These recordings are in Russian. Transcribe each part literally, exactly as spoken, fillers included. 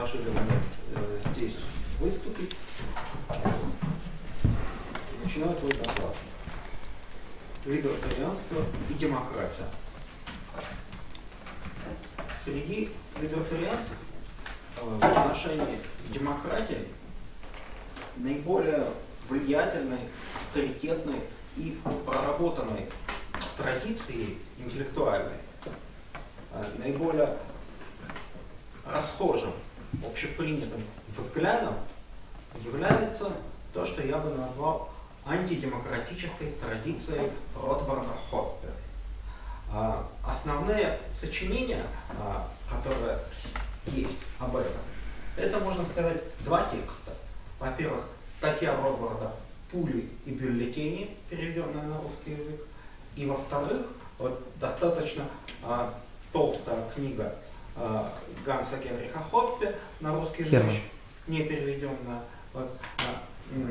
предложили мне э, здесь выступить, начинаю свой доклад. Либертарианство и демократия. Среди либертарианцев э, в отношении демократии наиболее влиятельной, авторитетной и проработанной традицией интеллектуальной, э, наиболее расхожим, общепринятым взглядом является то, что я бы назвал антидемократической традицией Ротбарда Хоппе. А, основные сочинения, а, которые есть об этом, это, можно сказать, два текста. Во-первых, статья Ротбарда «Пули и бюллетени», переведенная на русский язык. И во-вторых, вот, достаточно а, толстая книга а, Ганса Генриха Хоппе, на русский язык не переведенная. Вот, а,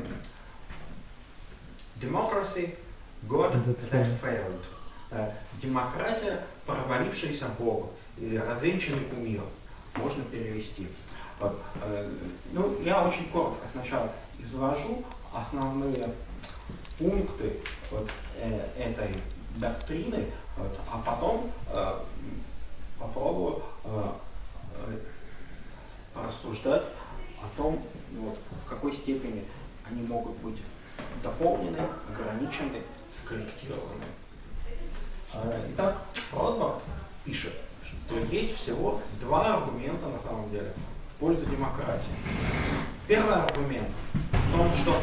Democracy, God that failed. Демократия, провалившаяся Богу, или развенчанный кумир, можно перевести. Вот. Ну, я очень коротко сначала изложу основные пункты вот, э, этой доктрины, вот, а потом э, попробую э, рассуждать о том, вот, в какой степени они могут быть дополнены, ограничены, скорректированы. Итак, Ротбард пишет, что есть всего два аргумента на самом деле в пользу демократии. Первый аргумент в том, что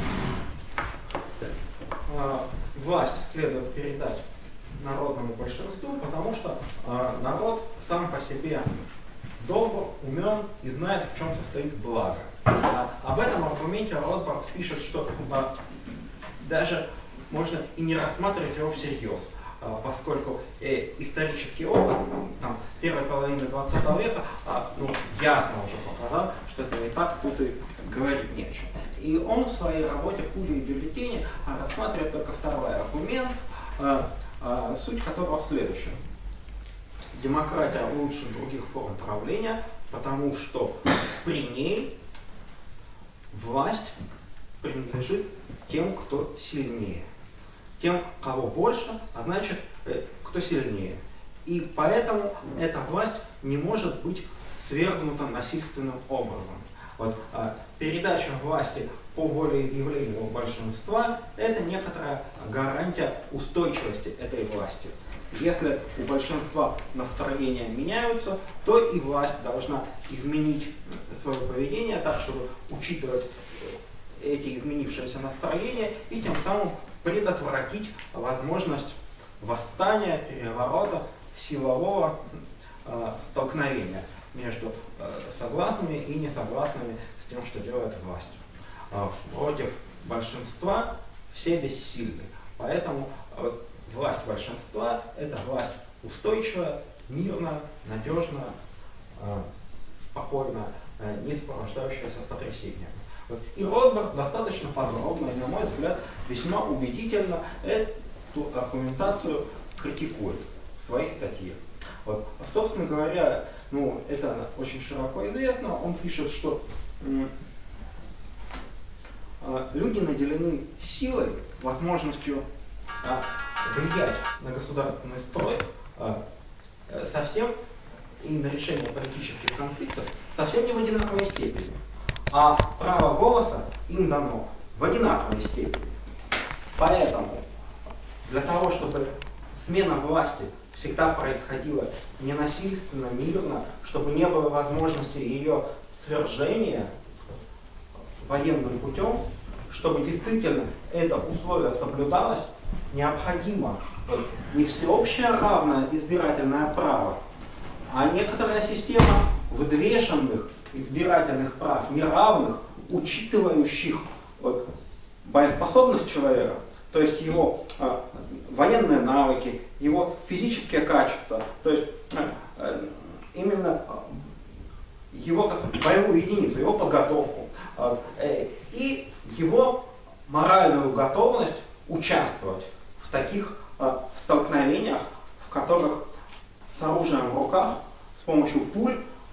э, власть следует передать народному большинству, потому что э, народ сам по себе добр, умен и знает, в чем состоит благо. А, об этом аргументе Ротбард пишет, что а, даже можно и не рассматривать его всерьез, а, поскольку э, исторический опыт там, первой половины двадцатого века а, ну, ясно уже показал, что это не так, тут и говорить не о чем. И он в своей работе «Пули и бюллетени» рассматривает только второй аргумент, а, а, суть которого в следующем. Демократия лучше других форм правления, потому что при ней власть принадлежит тем, кто сильнее. Тем, кого больше, а значит, кто сильнее. И поэтому эта власть не может быть свергнута насильственным образом. Вот, а, передача власти по волеизъявлению большинства – это некоторая гарантия устойчивости этой власти. Если у большинства настроения меняются, то и власть должна изменить свое поведение так, чтобы учитывать эти изменившиеся настроения и тем самым предотвратить возможность восстания, переворота, силового э, столкновения между э, согласными и несогласными с тем, что делает власть. Э, против большинства все бессильны. Поэтому э, власть большинства – это власть устойчивая, мирная, надежная, э, спокойная, э, не сопровождающаяся потрясениями. Вот. И Ротбард достаточно подробно и, на мой взгляд, весьма убедительно эту аргументацию критикует в своей статье. Вот. Собственно говоря, ну, это очень широко известно. Он пишет, что м, э, люди наделены силой, возможностью э, влиять на государственный строй э, совсем и на решение политических конфликтов совсем не в одинаковой степени. А право голоса им дано в одинаковой степени. Поэтому для того, чтобы смена власти всегда происходила ненасильственно, мирно, чтобы не было возможности ее свержения военным путем, чтобы действительно это условие соблюдалось, необходимо не всеобщее равное избирательное право, а некоторая система взвешенных избирательных прав, неравных, учитывающих вот, боеспособность человека, то есть его э, военные навыки, его физические качества, то есть э, э, именно его как боевую единицу, его подготовку э, и его моральную готовность участвовать в таких э, столкновениях, в которых с оружием в руках, с помощью пуль,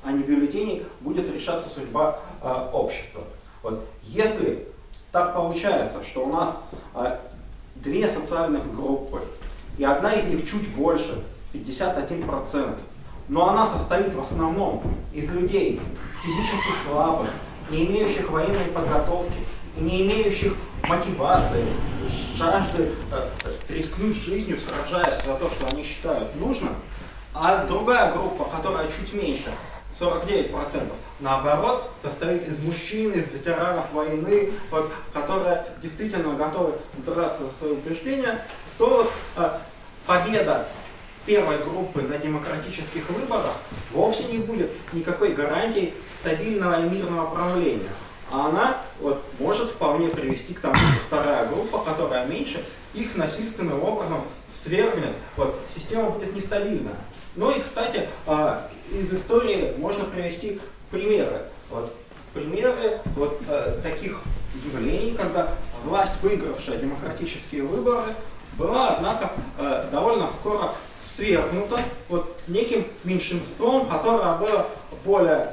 а не бюллетеней, будет решаться судьба э, общества. Вот. Если так получается, что у нас э, две социальных группы, и одна из них чуть больше, пятьдесят один процент, но она состоит в основном из людей физически слабых, не имеющих военной подготовки, и не имеющих мотивации, жажды э, рискнуть жизнью, сражаясь за то, что они считают нужным, а другая группа, которая чуть меньше, сорок девять процентов, наоборот, состоит из мужчин, из ветеранов войны, вот, которые действительно готовы драться за свои убеждения, то вот, э, победа первой группы на демократических выборах вовсе не будет никакой гарантией стабильного и мирного правления. А она вот, может вполне привести к тому, что вторая группа, которая меньше, их насильственным образом свергнет. Вот, система будет нестабильна. Ну и, кстати, из истории можно привести примеры. Вот, примеры вот, таких явлений, когда власть, выигравшая демократические выборы, была, однако, довольно скоро свергнута вот, неким меньшинством, которое было более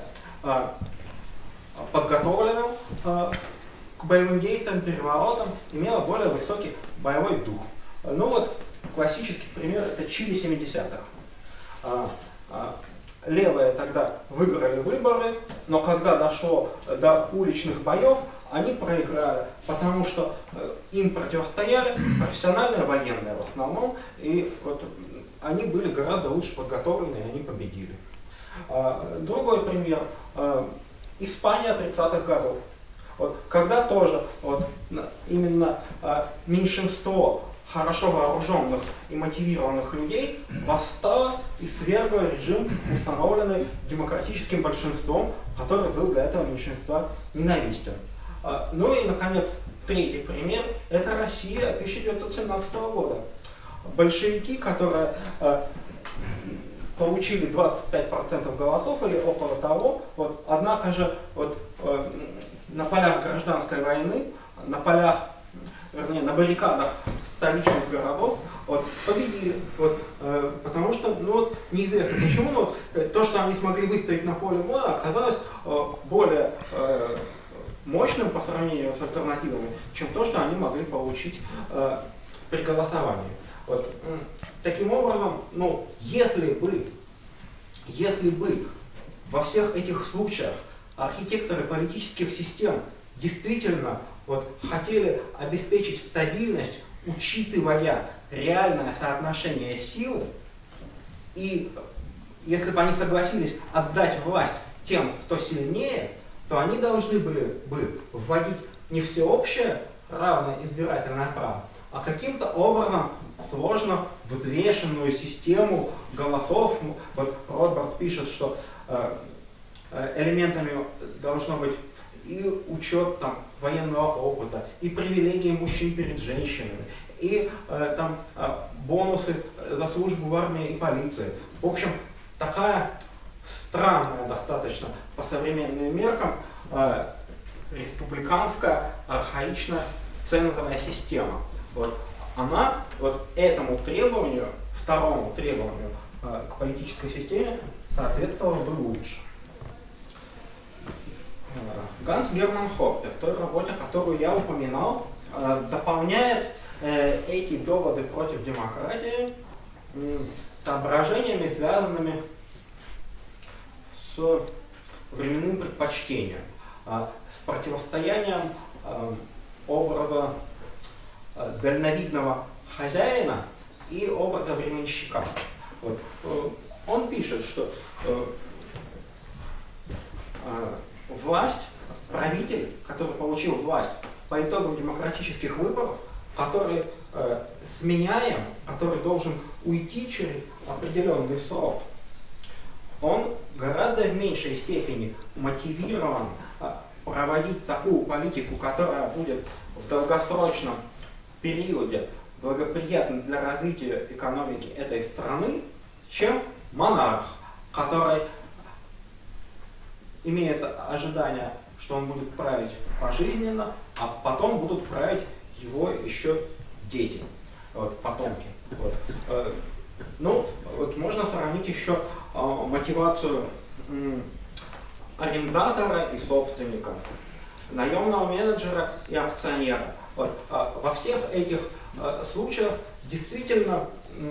подготовленным э, к боевым действиям, переворотам, имела более высокий боевой дух. Ну вот, классический пример — это Чили семидесятых. Э, э, левые тогда выиграли выборы, но когда дошло до уличных боев, они проиграли, потому что э, им противостояли профессиональные военные в основном, и вот, они были гораздо лучше подготовлены, и они победили. Э, другой пример. Э, Испания тридцатых годов. Вот, когда тоже вот, именно э, меньшинство хорошо вооруженных и мотивированных людей восстало и свергло режим, установленный демократическим большинством, который был для этого меньшинства ненавистен. Э, ну и, наконец, третий пример – это Россия тысяча девятьсот семнадцатого года. Большевики, которые э, получили двадцать пять процентов голосов или около того, вот, однако же вот, э, на полях гражданской войны, на полях, вернее, на баррикадах столичных городов вот, победили. Вот, э, потому что, ну вот, неизвестно почему, но вот, э, то, что они смогли выстоять на поле боя, оказалось э, более э, мощным по сравнению с альтернативами, чем то, что они могли получить э, при голосовании. Вот. Таким образом, ну, если бы, если бы во всех этих случаях архитекторы политических систем действительно вот, хотели обеспечить стабильность, учитывая реальное соотношение сил, и если бы они согласились отдать власть тем, кто сильнее, то они должны были бы вводить не всеобщее равное избирательное право, а каким-то образом сложно взвешенную систему голосов. Вот Ротбард пишет, что э, элементами должно быть и учет там, военного опыта, и привилегии мужчин перед женщинами, и э, там, э, бонусы за службу в армии и полиции. В общем, такая странная достаточно по современным меркам э, республиканская архаичная цензовая система. Вот. Она вот этому требованию, второму требованию э, к политической системе соответствовала бы лучше. Ганс Герман Хоппе в той работе, которую я упоминал, э, дополняет э, эти доводы против демократии э, соображениями, связанными с временным предпочтением, э, с противостоянием э, образа э, дальновидного хозяина и образа временщика. Вот. Э, он пишет, что э, э, власть, правитель, который получил власть по итогам демократических выборов, который э, сменяем, который должен уйти через определенный срок, он гораздо в меньшей степени мотивирован э, проводить такую политику, которая будет в долгосрочном периоде благоприятна для развития экономики этой страны, чем монарх, который имеет ожидание, что он будет править пожизненно, а потом будут править его еще дети, вот, потомки. Вот. Ну, вот можно сравнить еще э, мотивацию м, арендатора и собственника, наемного менеджера и акционера. Вот. А во всех этих а, случаях действительно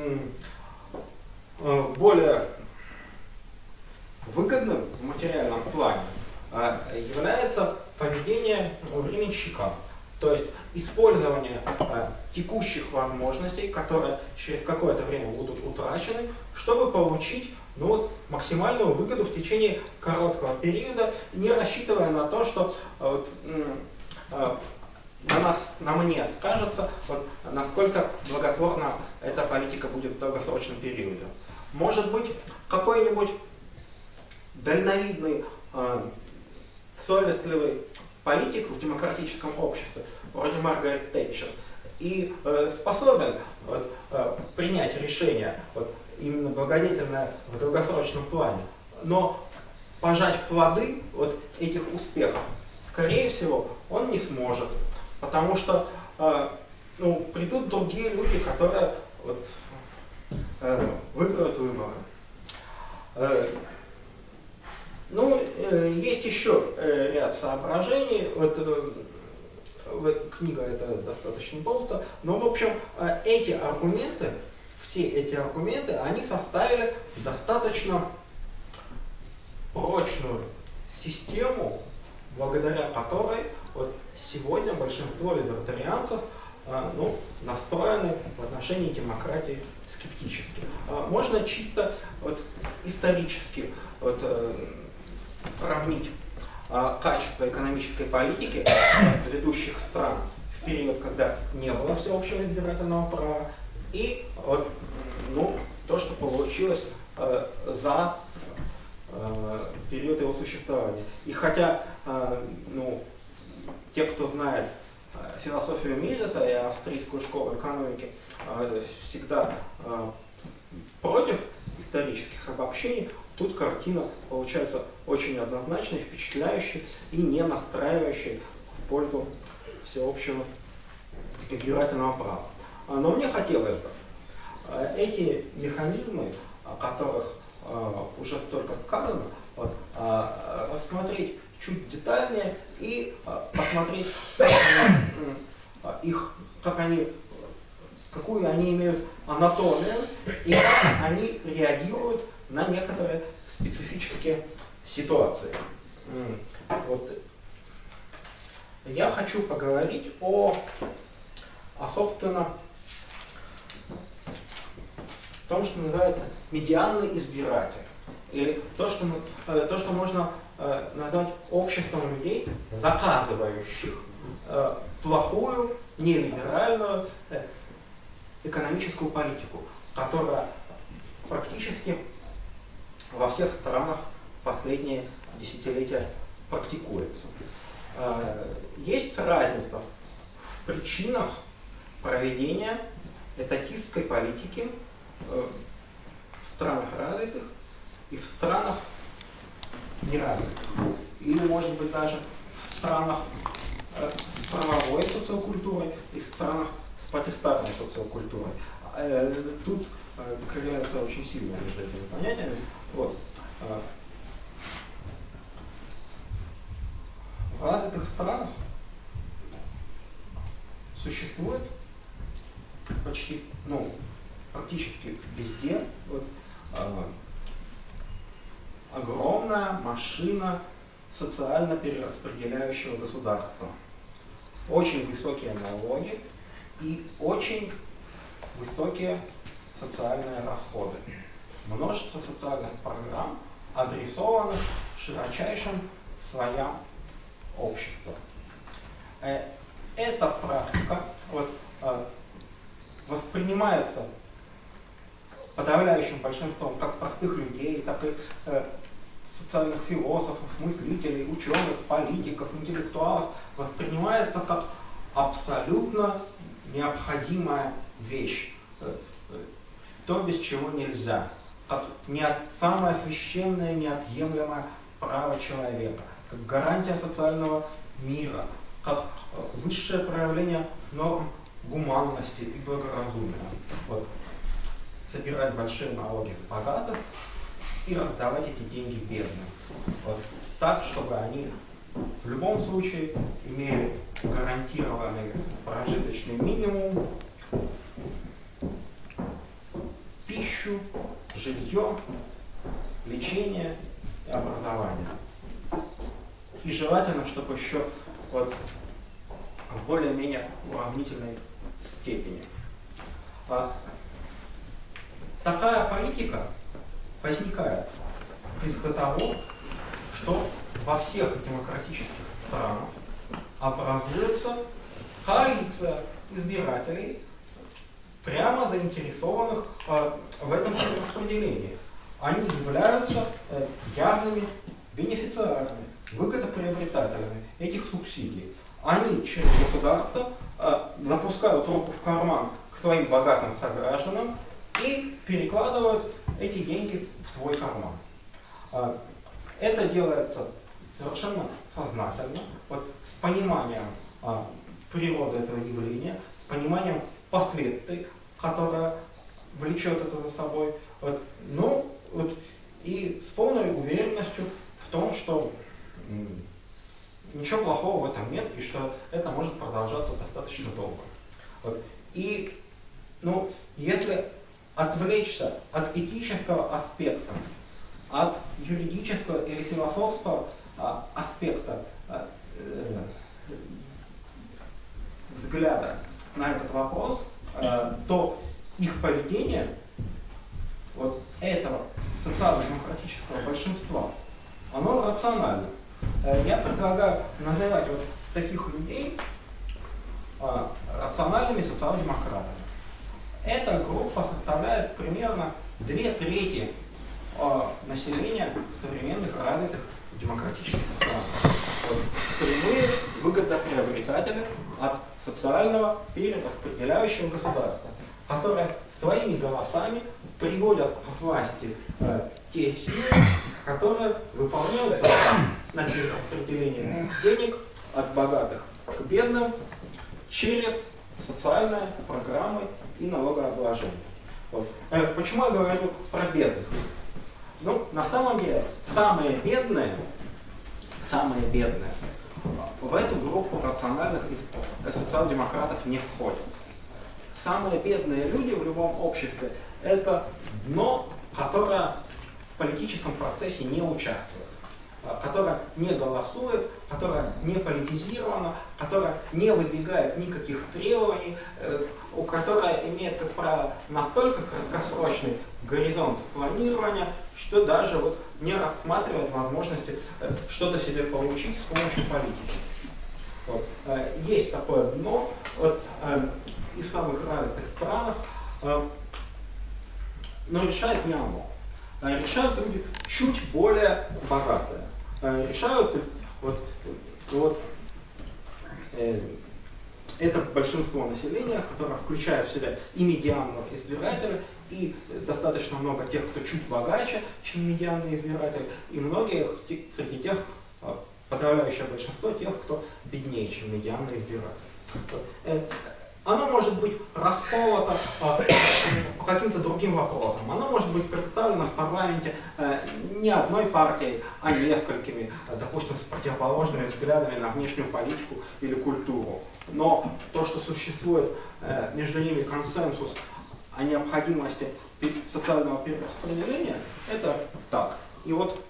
а, более выгодным в материальном плане а, является поведение временщика. То есть использование а, текущих возможностей, которые через какое-то время будут утрачены, чтобы получить ну, вот, максимальную выгоду в течение короткого периода, не рассчитывая на то, что вот, а, на, нас, на мне скажется, вот, насколько благотворна эта политика будет в долгосрочном периоде. Может быть, какой-нибудь дальновидный, э, совестливый политик в демократическом обществе, вроде Маргарет Тэтчер, и э, способен вот, э, принять решение вот, именно благодетельное в долгосрочном плане, но пожать плоды вот, этих успехов, скорее всего, он не сможет, потому что э, ну, придут другие люди, которые вот, э, выиграют выборы. Э, Ну, э, есть еще э, ряд соображений. Вот, э, вот, книга эта достаточно толстая. Но, в общем, э, эти аргументы, все эти аргументы, они составили достаточно прочную систему, благодаря которой вот, сегодня большинство либертарианцев э, ну, настроены в отношении демократии скептически. Э, можно чисто вот, исторически вот, э, сравнить а, качество экономической политики ведущих стран в период, когда не было всеобщего избирательного права, и вот, ну, то, что получилось а, за а, период его существования. И хотя а, ну, те, кто знает а, философию Мизеса и австрийскую школу экономики, а, всегда а, против исторических обобщений, тут картина получается очень однозначной, впечатляющей и не настраивающей в пользу всеобщего избирательного права. Но мне хотелось бы эти механизмы, о которых уже столько сказано, вот, рассмотреть чуть детальнее и посмотреть, как они, их, как они, какую они имеют анатомию и как они реагируют на некоторые специфические ситуации. Вот. Я хочу поговорить о, о, собственно, том, что называется медианный избиратель. Или то, что, то, что можно назвать обществом людей, заказывающих плохую, нелиберальную экономическую политику, которая практически во всех странах последние десятилетия практикуется. Есть разница в причинах проведения этатистской политики в странах развитых и в странах неразвитых. Или, может быть, даже в странах с правовой социокультурой и в странах с протестантной социокультурой. Тут корреляция очень сильная между этими понятиями. Вот. В развитых странах существует почти, ну, практически везде вот, э, огромная машина социально перераспределяющего государства. Очень высокие налоги и очень высокие социальные расходы. Множество социальных программ, адресованных широчайшим слоям общества. Эта практика вот, воспринимается подавляющим большинством как простых людей, так и социальных философов, мыслителей, ученых, политиков, интеллектуалов, воспринимается как абсолютно необходимая вещь. То, без чего нельзя. Как не самое священное, неотъемлемое право человека, как гарантия социального мира, как высшее проявление норм гуманности и благоразумия. Вот. Собирать большие налоги с богатых и раздавать эти деньги бедным. Вот. так, чтобы они в любом случае имели гарантированный прожиточный минимум, пищу, жилье, лечение и образование. И желательно, чтобы еще вот в более-менее уравнительной степени. А такая политика возникает из-за того, что во всех демократических странах образуется коалиция избирателей, прямо заинтересованных э, в этом перераспределении. Они являются э, явными бенефициарами, выгодоприобретателями этих субсидий. Они через государство э, запускают руку в карман к своим богатым согражданам и перекладывают эти деньги в свой карман. Э, это делается совершенно сознательно, вот, с пониманием э, природы этого явления, с пониманием последствий, которые влечет это за собой. Вот, ну, вот, и с полной уверенностью в том, что ничего плохого в этом нет, и что это может продолжаться достаточно долго. Вот. И, ну, если отвлечься от этического аспекта, от юридического или философского а, аспекта а, э, взгляда на этот вопрос, а, то их поведение, вот этого социал-демократического большинства, оно рационально. Я предлагаю называть вот таких людей а, рациональными социал-демократами. Эта группа составляет примерно две трети а, населения современных развитых демократических стран. Вот, прямые выгодоприобретатели от социального перераспределяющего государства, которые своими голосами приводят к власти э, те силы, которые выполняют закон на перераспределение денег от богатых к бедным через социальные программы и налогообложение. Вот. Э, почему я говорю про бедных? Ну, на самом деле, самые бедные, самые бедные в эту группу рациональных социал-демократов не входят. Самые бедные люди в любом обществе – это дно, которое в политическом процессе не участвует, которое не голосует, которое не политизировано, которое не выдвигает никаких требований, у которое имеет, как правило, настолько краткосрочный горизонт планирования, что даже вот не рассматривает возможности что-то себе получить с помощью политики. Вот. Есть такое дно. Вот, и в самых развитых странах, э, но решает не оно. Э, решают люди чуть более богатые. Э, решают вот, вот, э, это большинство населения, которое включает в себя и медианного избирателя, и достаточно много тех, кто чуть богаче, чем медианный избиратель, и многие среди тех, подавляющее большинство тех, кто беднее, чем медианный избиратель. Оно может быть расколото а, по каким-то другим вопросам. Оно может быть представлено в парламенте а, не одной партией, а несколькими, а, допустим, с противоположными взглядами на внешнюю политику или культуру. Но то, что существует а, между ними консенсус о необходимости социального перераспределения, это так. И вот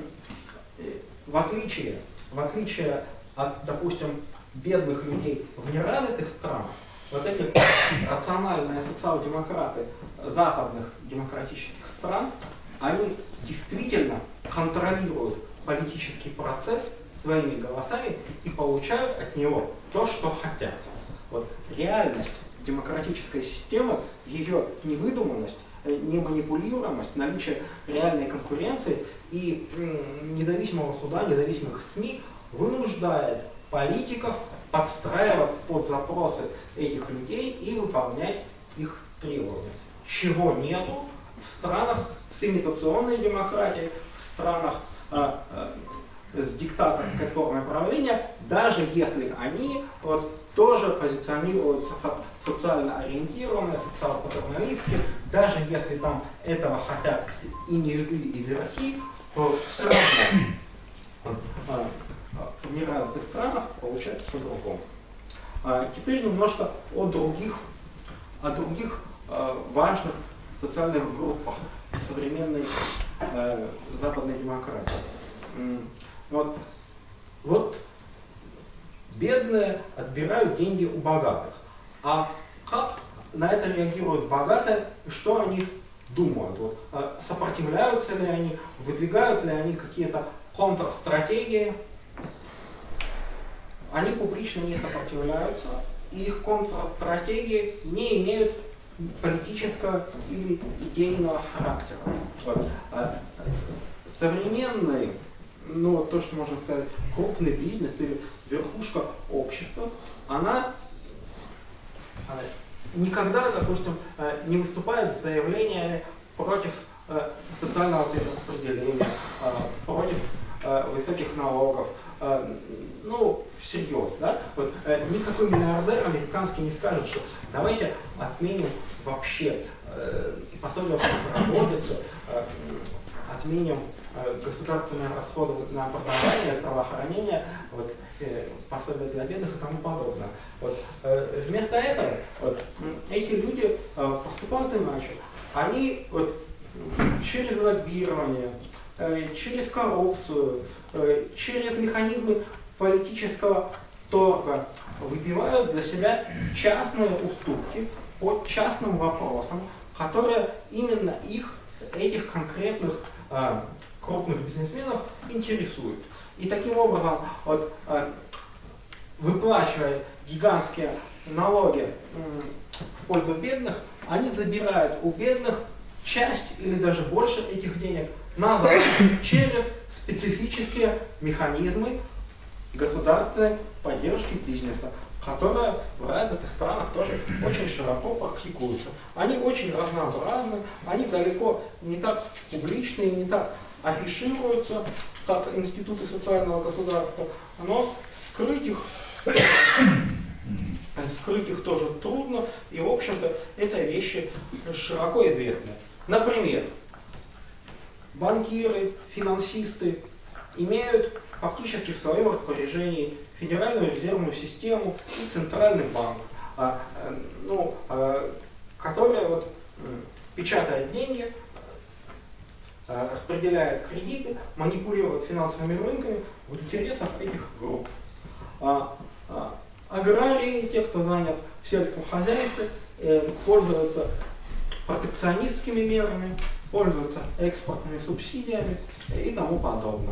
в отличие, в отличие от, допустим, бедных людей в неразвитых странах, вот эти рациональные социал-демократы западных демократических стран, они действительно контролируют политический процесс своими голосами и получают от него то, что хотят. Вот реальность демократической системы, ее невыдуманность, неманипулируемость, наличие реальной конкуренции и независимого суда, независимых СМИ вынуждает политиков подстраиваться под запросы этих людей и выполнять их требования. Чего нету в странах с имитационной демократией, в странах э, э, с диктаторской формой правления, даже если они вот, тоже позиционируются как социально ориентированные, социал-патерналистские, даже если там этого хотят и низы, и верхи, то все равно в неразвитых странах получается по-другому. А теперь немножко о других, о других э, важных социальных группах современной э, западной демократии. Вот, вот бедные отбирают деньги у богатых. А как на это реагируют богатые и что они думают? Вот, сопротивляются ли они, выдвигают ли они какие-то контрстратегии? Они публично не сопротивляются, и их контрстратегии не имеют политического или идейного характера. Вот. Современный, ну то, что можно сказать, крупный бизнес или верхушка общества, она никогда, допустим, не выступает с заявлениями против социального перераспределения, против высоких налогов, ну, всерьез, да? Вот, никакой миллиардер американский не скажет, что давайте отменим вообще и пособие по безработице, отменим государственные расходы на образование, здравоохранение, вот, пособия для бедных и тому подобное. Вот, вместо этого вот, эти люди поступают иначе. Они вот, через лоббирование, через коррупцию, через механизмы политического торга выбивают для себя частные уступки по частным вопросам, которые именно их, этих конкретных э, крупных бизнесменов интересуют. И таким образом, вот, э, выплачивая гигантские налоги э, в пользу бедных, они забирают у бедных часть или даже больше этих денег назад через специфические механизмы государственной поддержки бизнеса, которые в развитых странах тоже очень широко практикуются. Они очень разнообразны, они далеко не так публичные, не так афишируются, как институты социального государства, но скрыть их, скрыть их тоже трудно, и в общем-то это вещи широко известны. Например, банкиры, финансисты имеют фактически в своем распоряжении Федеральную резервную систему и Центральный банк, а, ну, а, которые вот, печатают деньги, а, распределяют кредиты, манипулируют финансовыми рынками в интересах этих групп. А, а, аграрии, те, кто занят в сельском хозяйстве, э, пользуются протекционистскими мерами, пользуются экспортными субсидиями и тому подобное.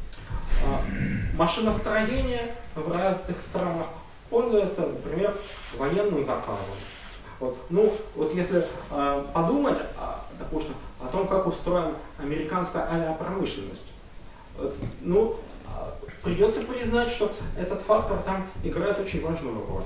Машиностроение в развитых странах пользуется, например, военным заказом. Вот. Ну, вот если э, подумать, а, допустим, о том, как устроена американская авиапромышленность, вот, ну, э, придется признать, что этот фактор там играет очень важную роль.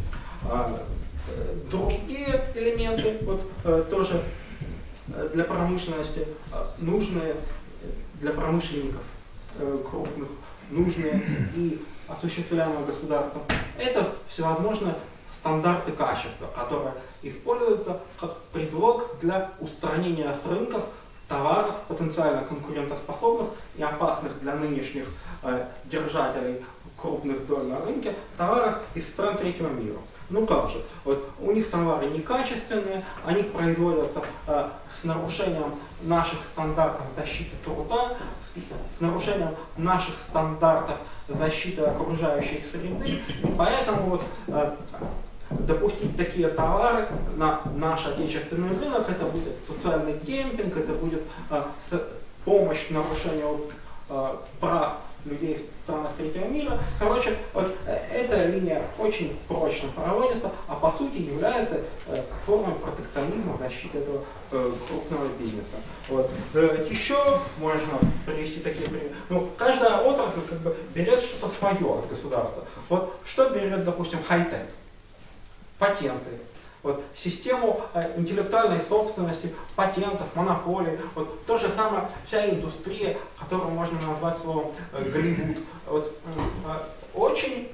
А, э, другие элементы, вот, э, тоже для промышленности э, нужные для промышленников крупных, нужные и осуществляемые государством, это всевозможные стандарты качества, которые используются как предлог для устранения с рынков товаров, потенциально конкурентоспособных и опасных для нынешних э, держателей крупных доль на рынке, товаров из стран третьего мира. Ну как же, вот у них товары некачественные, они производятся э, с нарушением наших стандартов защиты труда, с нарушением наших стандартов защиты окружающей среды, и поэтому вот, э, допустить такие товары на наш отечественный рынок, это будет социальный демпинг, это будет э, помощь нарушению э, прав людей в странах третьего мира. Короче, вот, э, эта линия очень прочно проводится, а по сути является э, формой протекционизма защиты этого э, крупного бизнеса. Вот. Э, еще можно привести такие примеры. Ну, каждая отрасль как бы берет что-то свое от государства. Вот что берет, допустим, хай-тек? Патенты. Вот, систему э, интеллектуальной собственности, патентов, монополий, вот, то же самое вся индустрия, которую можно назвать словом э, Голливуд, вот, э, очень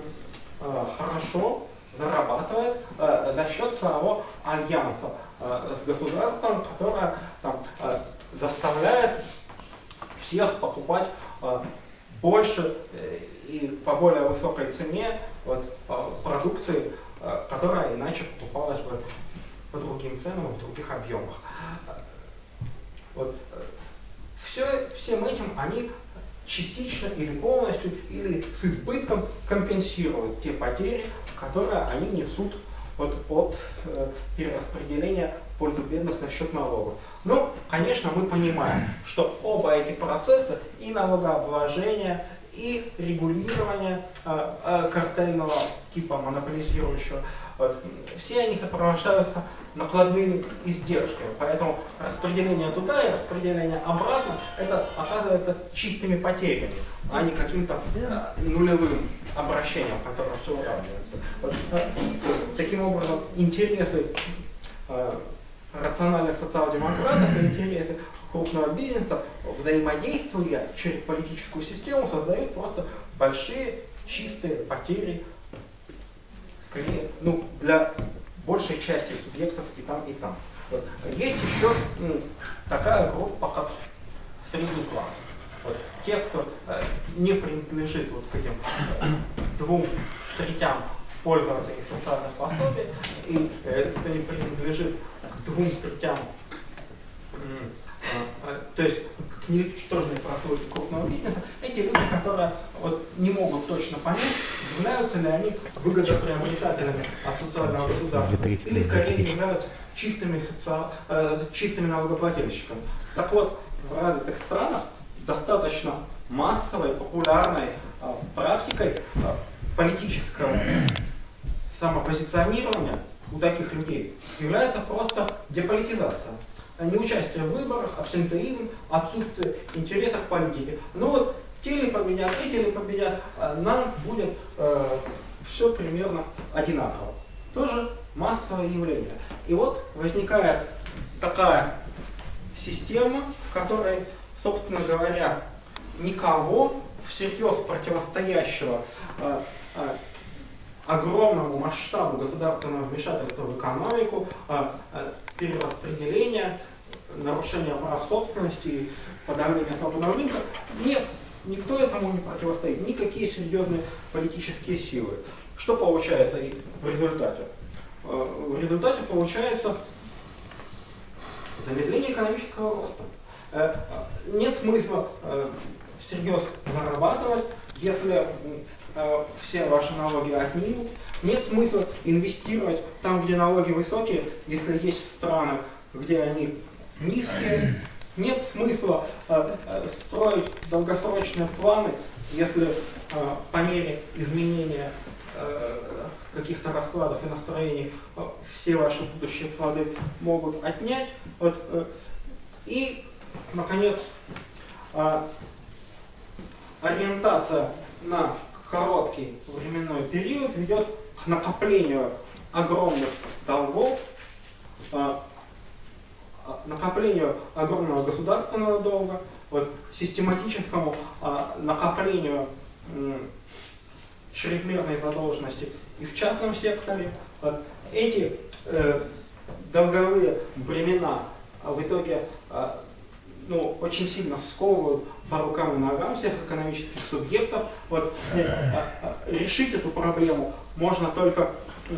э, хорошо зарабатывает э, за счет своего альянса э, с государством, которое там, э, заставляет всех покупать э, больше э, и по более высокой цене вот, продукции, которая иначе покупалась бы по другим ценам, в других объемах. Вот. Все, всем этим они частично или полностью, или с избытком компенсируют те потери, которые они несут вот, от э, перераспределения в пользу бедных за счет налогов. Но, конечно, мы понимаем, что оба эти процесса, и налогообложение, и регулирование э, э, картельного типа монополизирующего, вот, все они сопровождаются накладными издержками. Поэтому распределение туда и распределение обратно это оказывается чистыми потерями, а не каким-то э, нулевым обращением, которое все уравнивается. Вот, э, таким образом, интересы э, рациональных социал-демократов и интересы крупного бизнеса, взаимодействуя через политическую систему, создают просто большие чистые потери, скорее, ну, для большей части субъектов и там, и там. Вот. Есть еще ну, такая группа, как средний класс. Вот. Те, кто э, не принадлежит вот к этим э, двум третям пользователей социальных пособий, и э, кто не принадлежит к двум третям, э, э, то есть к ничтожной прослойке крупного бизнеса, эти люди, которые вот, не могут точно понять, являются ли они выгодоприобретателями от социального государства, или скорее являются чистыми, социал, э, чистыми налогоплательщиками. Так вот, в развитых странах достаточно массовой, популярной э, практикой э, политического самопозиционирования у таких людей является просто деполитизация. Неучастие в выборах, абсентеизм, отсутствие интереса к политике. Ну вот, те ли победят, эти ли победят, нам будет э, все примерно одинаково. Тоже массовое явление. И вот возникает такая система, в которой, собственно говоря, никого всерьез противостоящего э, э, огромному масштабу государственного вмешательства в экономику, э, э, перераспределения, нарушения прав собственности, подавления свободного рынка, нет. Никто этому не противостоит, никакие серьезные политические силы. Что получается в результате? В результате получается замедление экономического роста. Нет смысла всерьез зарабатывать, если все ваши налоги отнимут. Нет смысла инвестировать там, где налоги высокие, если есть страны, где они низкие. Нет смысла э, строить долгосрочные планы, если э, по мере изменения э, каких-то раскладов и настроений э, все ваши будущие плоды могут отнять. Вот, э, и, наконец, э, ориентация на короткий временной период ведет к накоплению огромных долгов, э, накоплению огромного государственного долга, вот, систематическому а, накоплению м, чрезмерной задолженности и в частном секторе. Вот, эти э, долговые бремена а, в итоге а, ну, очень сильно сковывают по рукам и ногам всех экономических субъектов. Вот, э, э, решить эту проблему можно только э,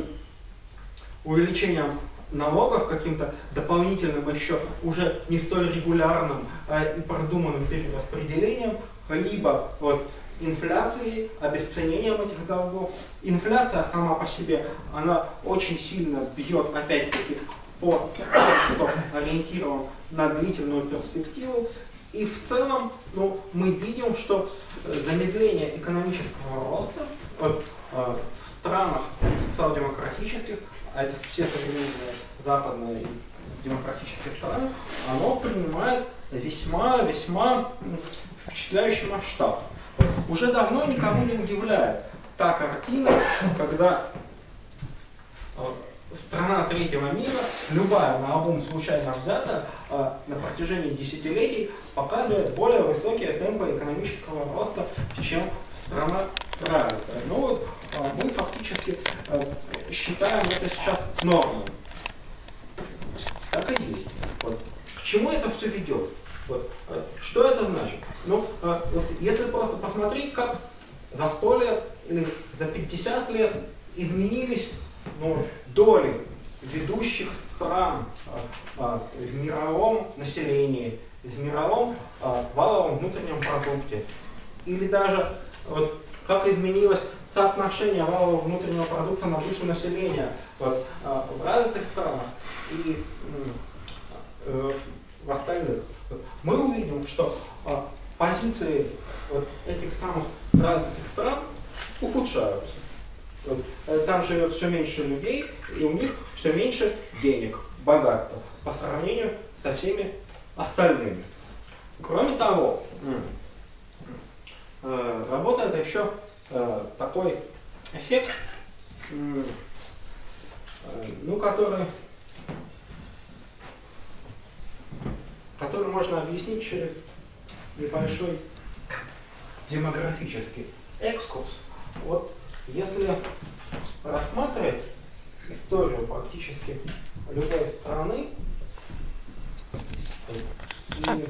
увеличением налогов, каким-то дополнительным еще уже не столь регулярным а, и продуманным перераспределением, либо вот, инфляцией, обесценением этих долгов. Инфляция сама по себе, она очень сильно бьет, опять-таки, по тому, что ориентирован на длительную перспективу. И в целом ну, мы видим, что замедление экономического роста вот, э, в странах социал-демократических, а это все современные западные демократические страны, оно принимает весьма-весьма впечатляющий масштаб. Уже давно никого не удивляет та картина, когда страна третьего мира, любая наобум случайно взятая, на протяжении десятилетий показывает более высокие темпы экономического роста, чем страна развитая. Ну вот мы фактически считаем это сейчас нормой. Так и есть. Вот. К чему это все ведет? Вот. Что это значит? Ну, вот, если просто посмотреть, как за сто лет или за пятьдесят лет изменились ну, доли ведущих стран а, а, в мировом населении, в мировом а, валовом внутреннем продукте. Или даже вот, как изменилось соотношение валового внутреннего продукта на душу населения вот, а, в развитых странах и э, в остальных. Вот, мы увидим, что а, позиции вот, этих самых развитых стран ухудшаются. Вот, там живет все меньше людей, и у них все меньше денег, богатства, по сравнению со всеми остальными. Кроме того, э, работает еще э, такой эффект, э, ну, который, который можно объяснить через небольшой демографический экскурс. Вот если рассматривать историю практически любой страны и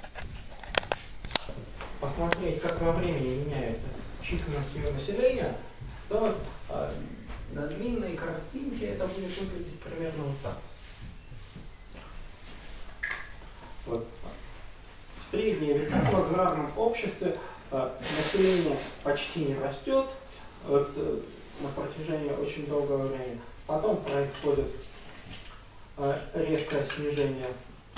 посмотреть, как во времени меняется численность ее населения, то вот, э, на длинной картинке это будет выглядеть примерно вот так. Вот. В средние века в аграрном обществе э, население почти не растет вот, э, на протяжении очень долгого времени. Потом происходит э, резкое снижение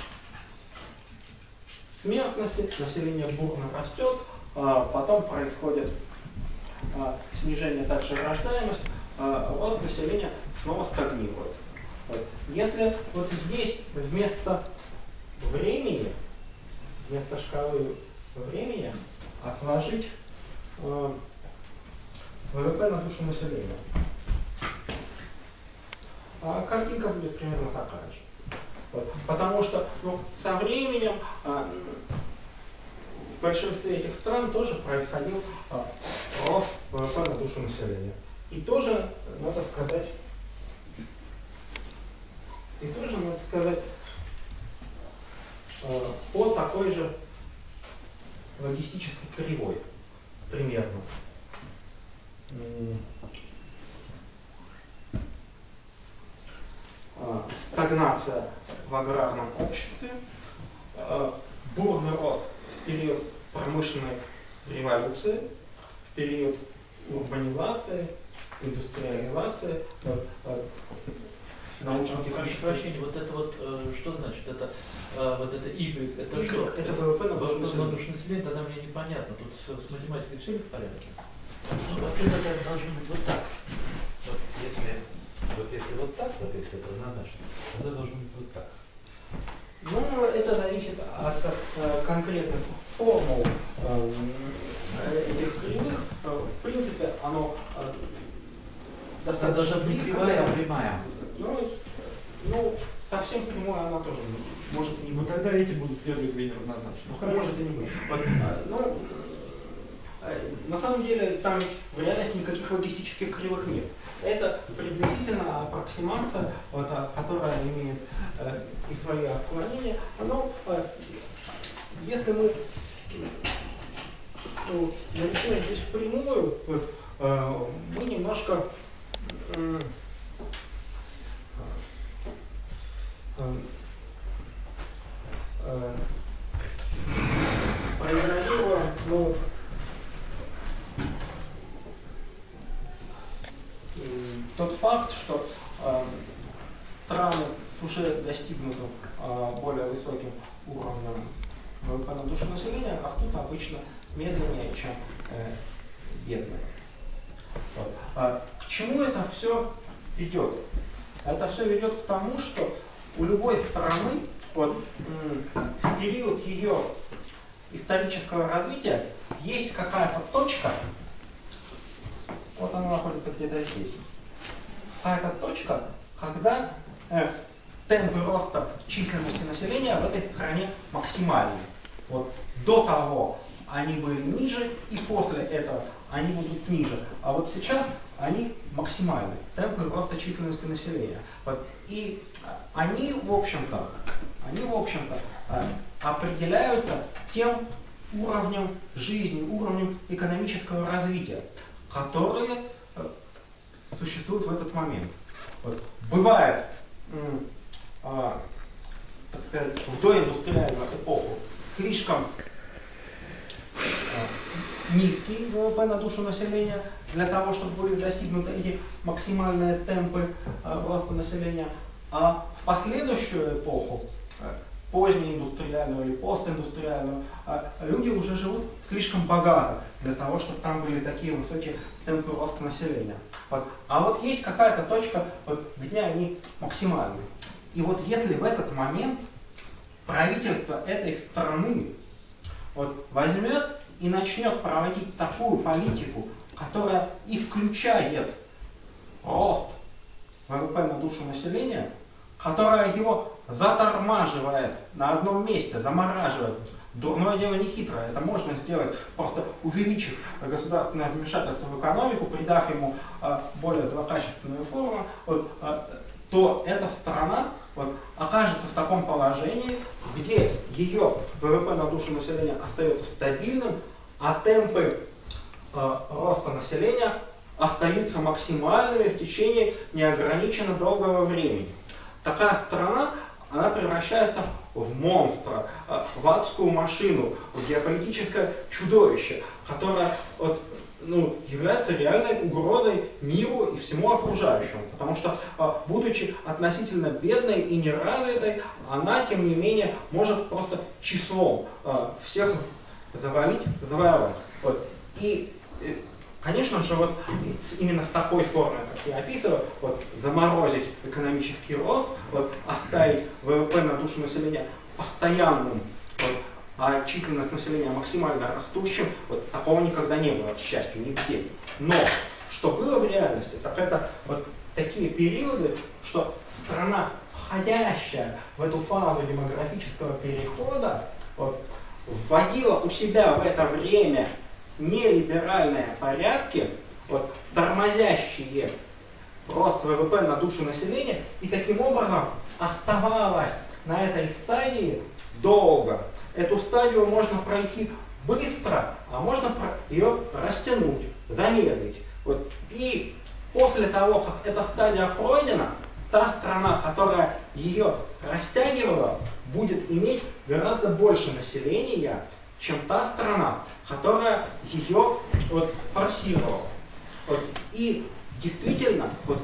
смертности, население бурно растет, э, потом происходит э, снижение также рождаемости, э, рост населения снова стагнирует. Вот. Если вот здесь вместо времени, вместо шкалы времени отложить э, ВВП на душу населения, а картинка будет примерно такая же. Вот. Потому что ну, со временем а, в большинстве этих стран тоже происходил а, рост ВВП на душу населения. И тоже, надо сказать, и тоже, надо сказать, а, по такой же логистической кривой примерно. Стагнация в аграрном обществе, бурный рост в период промышленной революции, в период урбанизации, индустриализации, научно-технического. Прощения, вот это вот что значит? Это вот это Y, это что? Это ВВП на душу населения, тогда мне непонятно. Тут с, с математикой все ли в порядке? Ну, вообще это должно быть вот так. Вот если вот если вот так, вот если это однозначно, тогда должно быть вот так. Ну, это зависит от э, конкретных формул э, этих кривых. Э, в принципе, оно э, достаточно должна быть кривая, прямая. Ну, ну, совсем прямой она тоже может и не быть. Ну тогда эти будут первые две неравнозначны. Ну, может и не быть. Вот, э, ну, на самом деле там в реальности никаких логистических кривых нет. Это приблизительно аппроксимация, вот, которая имеет э, и свои отклонения. Но э, если мы ну, нарисуем здесь прямую, вот, э, мы немножко э, э, э, проигнорируем, ну, тот факт, что э, страны с уже достигнутым э, более высоким уровнем ВВП на душу населения растут обычно медленнее, чем э, бедные. Вот. А к чему это все ведет? Это все ведет к тому, что у любой страны вот, в период ее исторического развития есть какая-то точка. Вот она находится где-то здесь. А эта точка, когда э, темпы роста численности населения в этой стране максимальны. Вот до того они были ниже, и после этого они будут ниже. А вот сейчас они максимальны. Темпы роста численности населения. Вот. И они, в общем-то, они, в общем-то, э, определяются тем, уровнем жизни, уровнем экономического развития, которые э, существуют в этот момент. Вот. Бывает, м, э, так сказать, в доиндустриальную эпоху слишком э, низкий ВВП на душу населения для того, чтобы были достигнуты эти максимальные темпы э, роста населения, а в последующую эпоху, э, позднеиндустриальную или постиндустриальную, э, люди уже живут слишком богато для того, чтобы там были такие высокие темпы роста населения. Вот. А вот есть какая-то точка, вот, где они максимальны. И вот если в этот момент правительство этой страны вот, возьмет и начнет проводить такую политику, которая исключает рост ВВП на душу населения, которая его затормаживает на одном месте, замораживает. Дурное дело не хитрое, это можно сделать, просто увеличив государственное вмешательство в экономику, придав ему э, более злокачественную форму, вот, э, то эта страна вот, окажется в таком положении, где ее ВВП на душу населения остается стабильным, а темпы э, роста населения остаются максимальными в течение неограниченно долгого времени. Такая страна, она превращается в монстра, в адскую машину, в геополитическое чудовище, которое вот, ну, является реальной угрозой миру и всему окружающему. Потому что, будучи относительно бедной и неразвитой, она, тем не менее, может просто числом всех завалить, завоевать. Вот. И, конечно же, вот именно в такой форме, как я описываю, вот, заморозить экономический рост, вот, оставить ВВП на душу населения постоянным, вот, а численность населения максимально растущим, вот, такого никогда не было, к счастью, нигде. Но что было в реальности, так это вот такие периоды, что страна, входящая в эту фазу демографического перехода, вот, вводила у себя в это время нелиберальные порядки, вот, тормозящие рост ВВП на душу населения, и таким образом оставалась на этой стадии долго. Эту стадию можно пройти быстро, а можно ее растянуть, замедлить. Вот. И после того, как эта стадия пройдена, та страна, которая ее растягивала, будет иметь гораздо больше населения, чем та страна, которая ее вот, форсировала. Вот. И действительно, вот,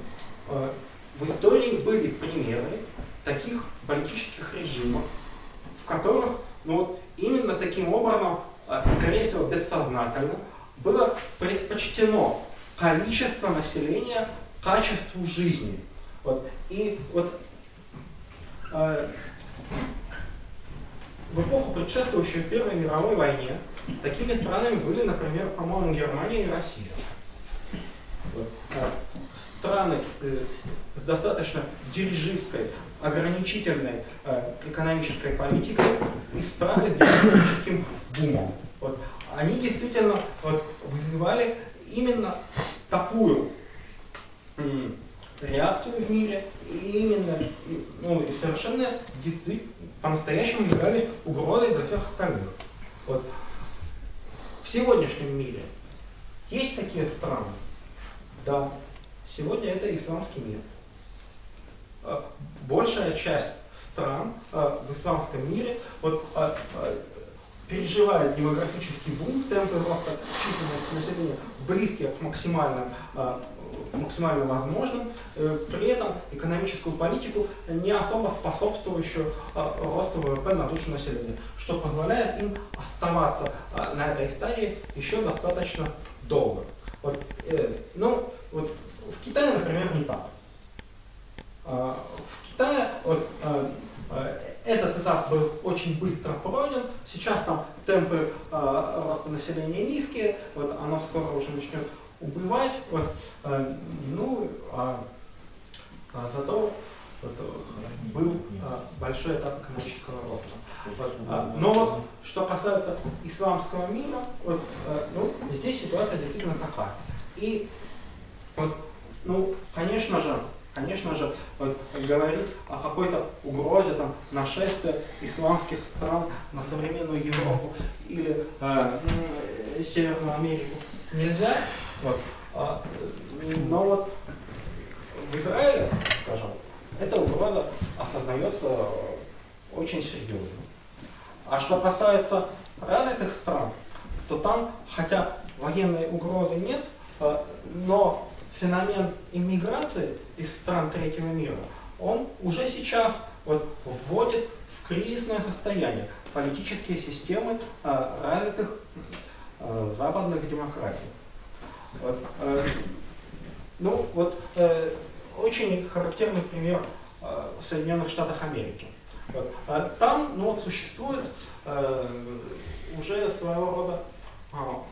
э, в истории были примеры таких политических режимов, в которых ну, вот, именно таким образом, э, скорее всего, бессознательно, было предпочтено количество населения качеству жизни. Вот. И вот э, в эпоху, предшествующую Первой мировой войне, такими странами были, например, по-моему, Германия и Россия. Вот. Страны э, с достаточно дирижистской, ограничительной э, экономической политикой и страны с демографическим бумом. Вот. Они действительно вот, вызывали именно такую м, реакцию в мире, и именно и, ну, и совершенно действительно по-настоящему являлись угрозой для всех остальных. Вот. В сегодняшнем мире есть такие страны? Да. Сегодня это исламский мир. Большая часть стран в исламском мире вот, переживает демографический бум, темпы роста численности населения близкие к максимальным, максимально возможным, при этом экономическую политику, не особо способствующую росту ВВП на душу населения, что позволяет им оставаться на этой стадии еще достаточно долго. Вот, ну, вот в Китае, например, не так. В Китае вот, этот этап был очень быстро пройден, сейчас там темпы роста населения низкие, вот, оно скоро уже начнет убывать, вот, э, ну, а, а зато вот, был а, большой этап экономического роста. Вот, а, но вот, что касается исламского мира, вот, а, ну, здесь ситуация действительно такая. И, вот, ну, конечно же, конечно же, вот, говорить о какой-то угрозе там, нашествия исламских стран на современную Европу или э, Северную Америку нельзя. Вот. А, но вот в Израиле, скажем, эта угроза осознается очень серьезно. А что касается развитых стран, то там, хотя военной угрозы нет, но феномен иммиграции из стран третьего мира, он уже сейчас вот, вводит в кризисное состояние политические системы развитых западных демократий. Вот, э, ну, вот э, очень характерный пример э, Соединенных Штатов Америки. Вот, э, там ну, вот, существует э, уже своего рода э,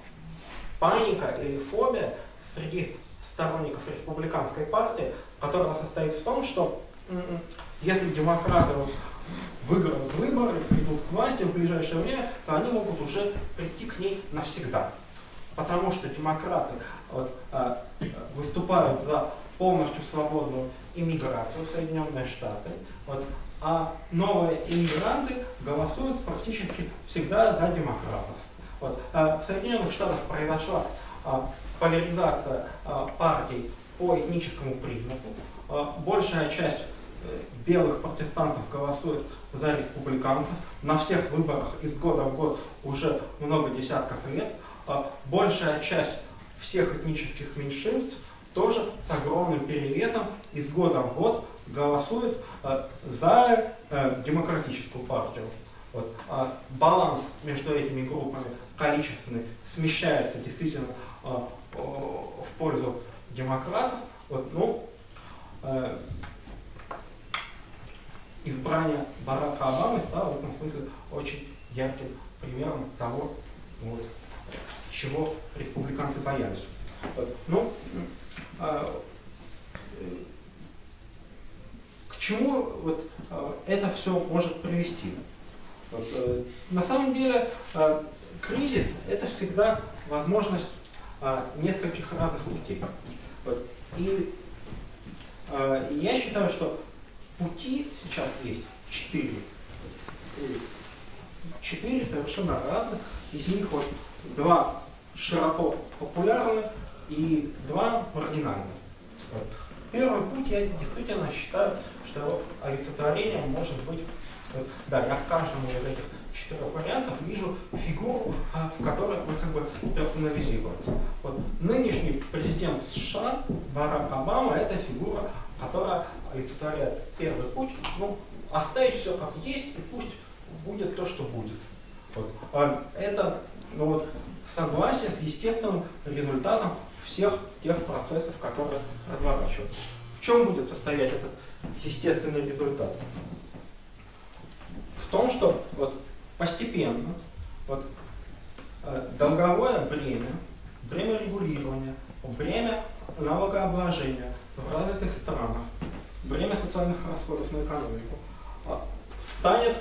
паника или фобия среди сторонников республиканской партии, которая состоит в том, что э, если демократы вот, выиграют выборы, придут к власти в ближайшее время, то они могут уже прийти к ней навсегда. Потому что демократы вот, э, выступают за полностью свободную иммиграцию в Соединенные Штаты, вот, а новые иммигранты голосуют практически всегда за демократов. Вот, э, в Соединенных Штатах произошла э, поляризация э, партий по этническому признаку. Э, большая часть э, белых протестантов голосует за республиканцев на всех выборах из года в год уже много десятков лет. Большая часть всех этнических меньшинств тоже с огромным перевесом из года в год голосует э, за э, демократическую партию. Вот. А баланс между этими группами количественный смещается действительно э, в пользу демократов. Вот, ну, э, избрание Барака Обамы стало в этом смысле очень ярким примером того, вот, чего республиканцы боялись. Вот. Ну, э, к чему вот, э, это все может привести? Вот, э, на самом деле э, кризис — это всегда возможность э, нескольких разных путей. Вот. И э, я считаю, что пути сейчас есть четыре. Четыре совершенно разных. Из них вот два широко популярны и два маргинальны. Вот. Первый путь я действительно считаю, что олицетворением может быть, вот, да, я в каждом из этих четырех вариантов вижу фигуру, в которой мы как бы персонализируется. Вот. Нынешний президент США Барак Обама — это фигура, которая олицетворяет первый путь. Ну, оставить все как есть и пусть будет то, что будет. Вот. Это ну, вот, согласие с естественным результатом всех тех процессов, которые разворачиваются. В чем будет состоять этот естественный результат? В том, что вот, постепенно вот, долговое бремя, бремя регулирования, бремя налогообложения в развитых странах, бремя социальных расходов на экономику станет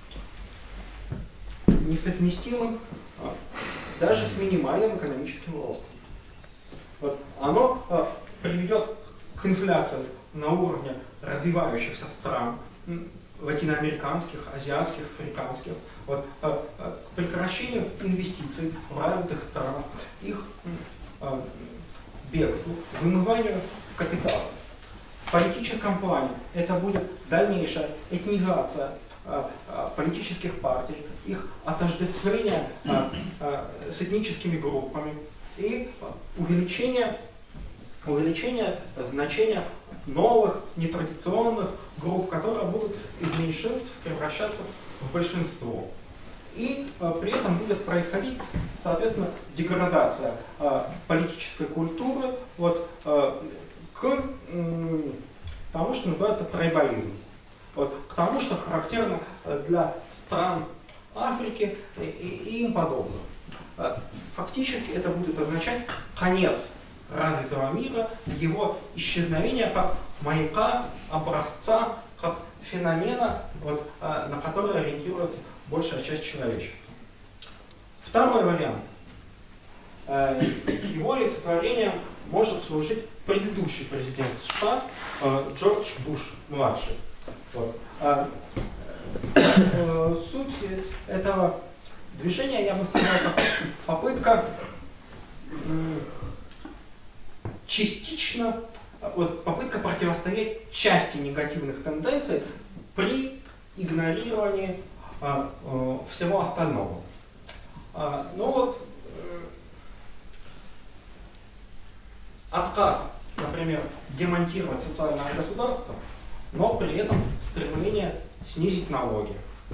несовместимым а, даже с минимальным экономическим ростом. Вот, оно а, приведет к инфляции на уровне развивающихся стран, латиноамериканских, азиатских, африканских, вот, а, а, к прекращению инвестиций в развитых странах, их а, бегству, вымыванию капитала. В политическом плане это будет дальнейшая этнизация а, а, политических партий, их отождествление а, а, с этническими группами и увеличение, увеличение значения новых, нетрадиционных групп, которые будут из меньшинств превращаться в большинство. И а, при этом будет происходить, соответственно, деградация а, политической культуры вот, а, к м, тому, что называется трайбализм. Вот, к тому, что характерно для стран Африки и, и, и им подобных. Фактически это будет означать конец развитого мира, его исчезновение как маяка, образца, как феномена, вот, на который ориентируется большая часть человечества. Второй вариант. Его олицетворением может служить предыдущий президент США Джордж Буш-младший. Вот. А, э, суть этого движения, я бы сказал, это попытка э, частично, вот, попытка противостоять части негативных тенденций при игнорировании э, э, всего остального. А, ну вот, э, отказ, например, демонтировать социальное государство, но при этом стремление снизить налоги,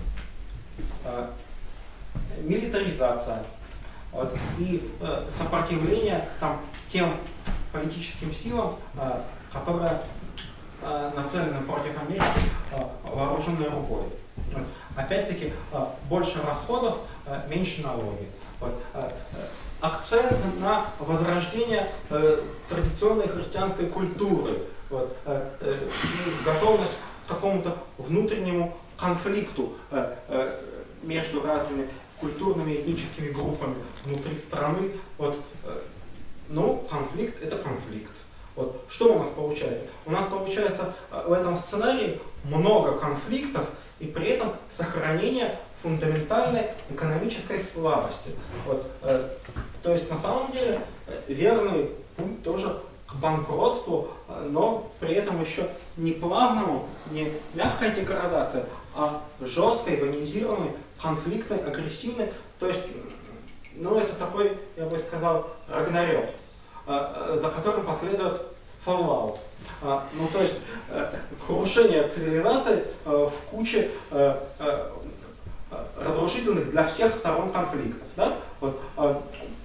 э, милитаризация, вот, и э, сопротивление там, тем политическим силам, э, которые э, нацелены против Америки э, вооруженной рукой. Вот. Опять-таки, э, больше расходов, э, меньше налоги. Вот. Э, акцент на возрождение э, традиционной христианской культуры, вот, э, э, и готовность к какому-то внутреннему конфликту э, э, между разными культурными и этническими группами внутри страны. Вот, э, ну, конфликт — это конфликт. Вот. Что у нас получается? У нас получается э, в этом сценарии много конфликтов и при этом сохранение фундаментальной экономической слабости. Вот, э, то есть на самом деле верный путь тоже к банкротству, но при этом еще не плавному, не мягкой деградации, а жесткой, военизированной, конфликтной, агрессивной. То есть, ну это такой, я бы сказал, Рагнарёк, э, за которым последует Fallout. Э, ну то есть э, крушение цивилизации э, в куче э, э, разрушительных для всех сторон конфликтов. Да? Вот, э,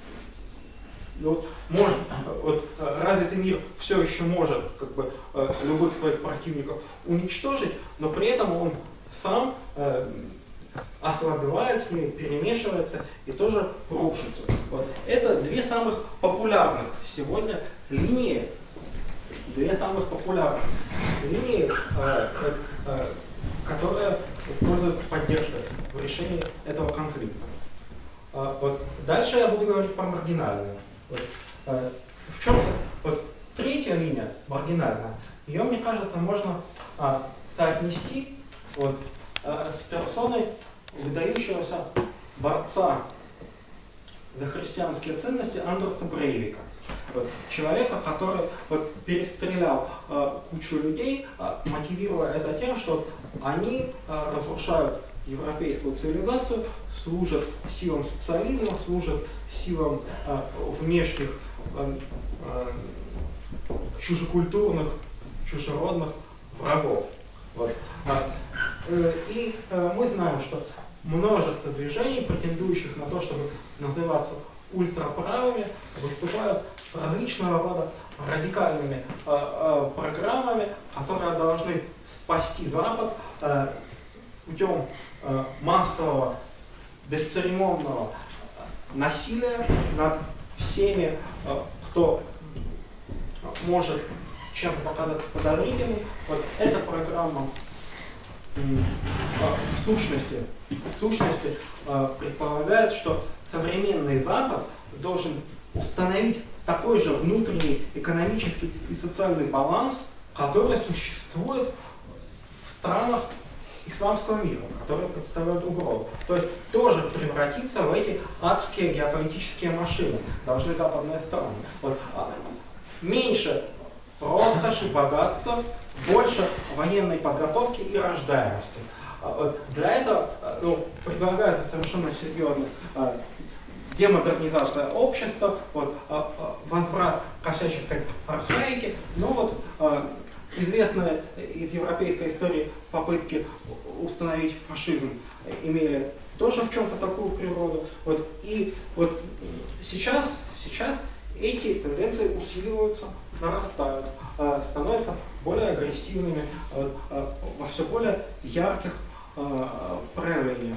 вот, может, вот, развитый мир все еще может как бы, э, любых своих противников уничтожить, но при этом он сам э, ослабевает с ними, перемешивается и тоже рушится. Вот. Это две самых популярных сегодня линии, две самых популярных линии, э, э, которые пользуются поддержкой в решении этого конфликта. Э, вот. Дальше я буду говорить про маргинальные. Вот. Э, в чем вот третья линия маргинальная, ее, мне кажется, можно э, соотнести вот, э, с персоной выдающегося борца за христианские ценности Андерса Брейвика. Вот, человека, который вот, перестрелял э, кучу людей, э, мотивируя это тем, что они э, разрушают европейскую цивилизацию, служат силам социализма, служат силам э, внешних э, э, чужекультурных, чужеродных врагов. Вот. И э, мы знаем, что множество движений, претендующих на то, чтобы называться ультраправыми, выступают с различного рода радикальными э, э, программами, которые должны спасти Запад э, путем э, массового, бесцеремонного насилия над всеми, э, кто может чем-то показаться подозрительным. Вот эта программа в сущности, в сущности предполагает, что современный Запад должен установить такой же внутренний экономический и социальный баланс, который существует в странах исламского мира, которые представляют угрозу. То есть тоже превратиться в эти адские геополитические машины должны западные страны. Вот, меньше роскоши, богатства, больше военной подготовки и рождаемости. Для этого ну, предлагается совершенно серьезно демодернизация общества, вот, возврат к всяческой архаике. Ну вот известные из европейской истории попытки установить фашизм имели тоже в чем-то такую природу. Вот, и вот сейчас, сейчас эти тенденции усиливаются, нарастают, становятся более агрессивными, во все более ярких проявлениях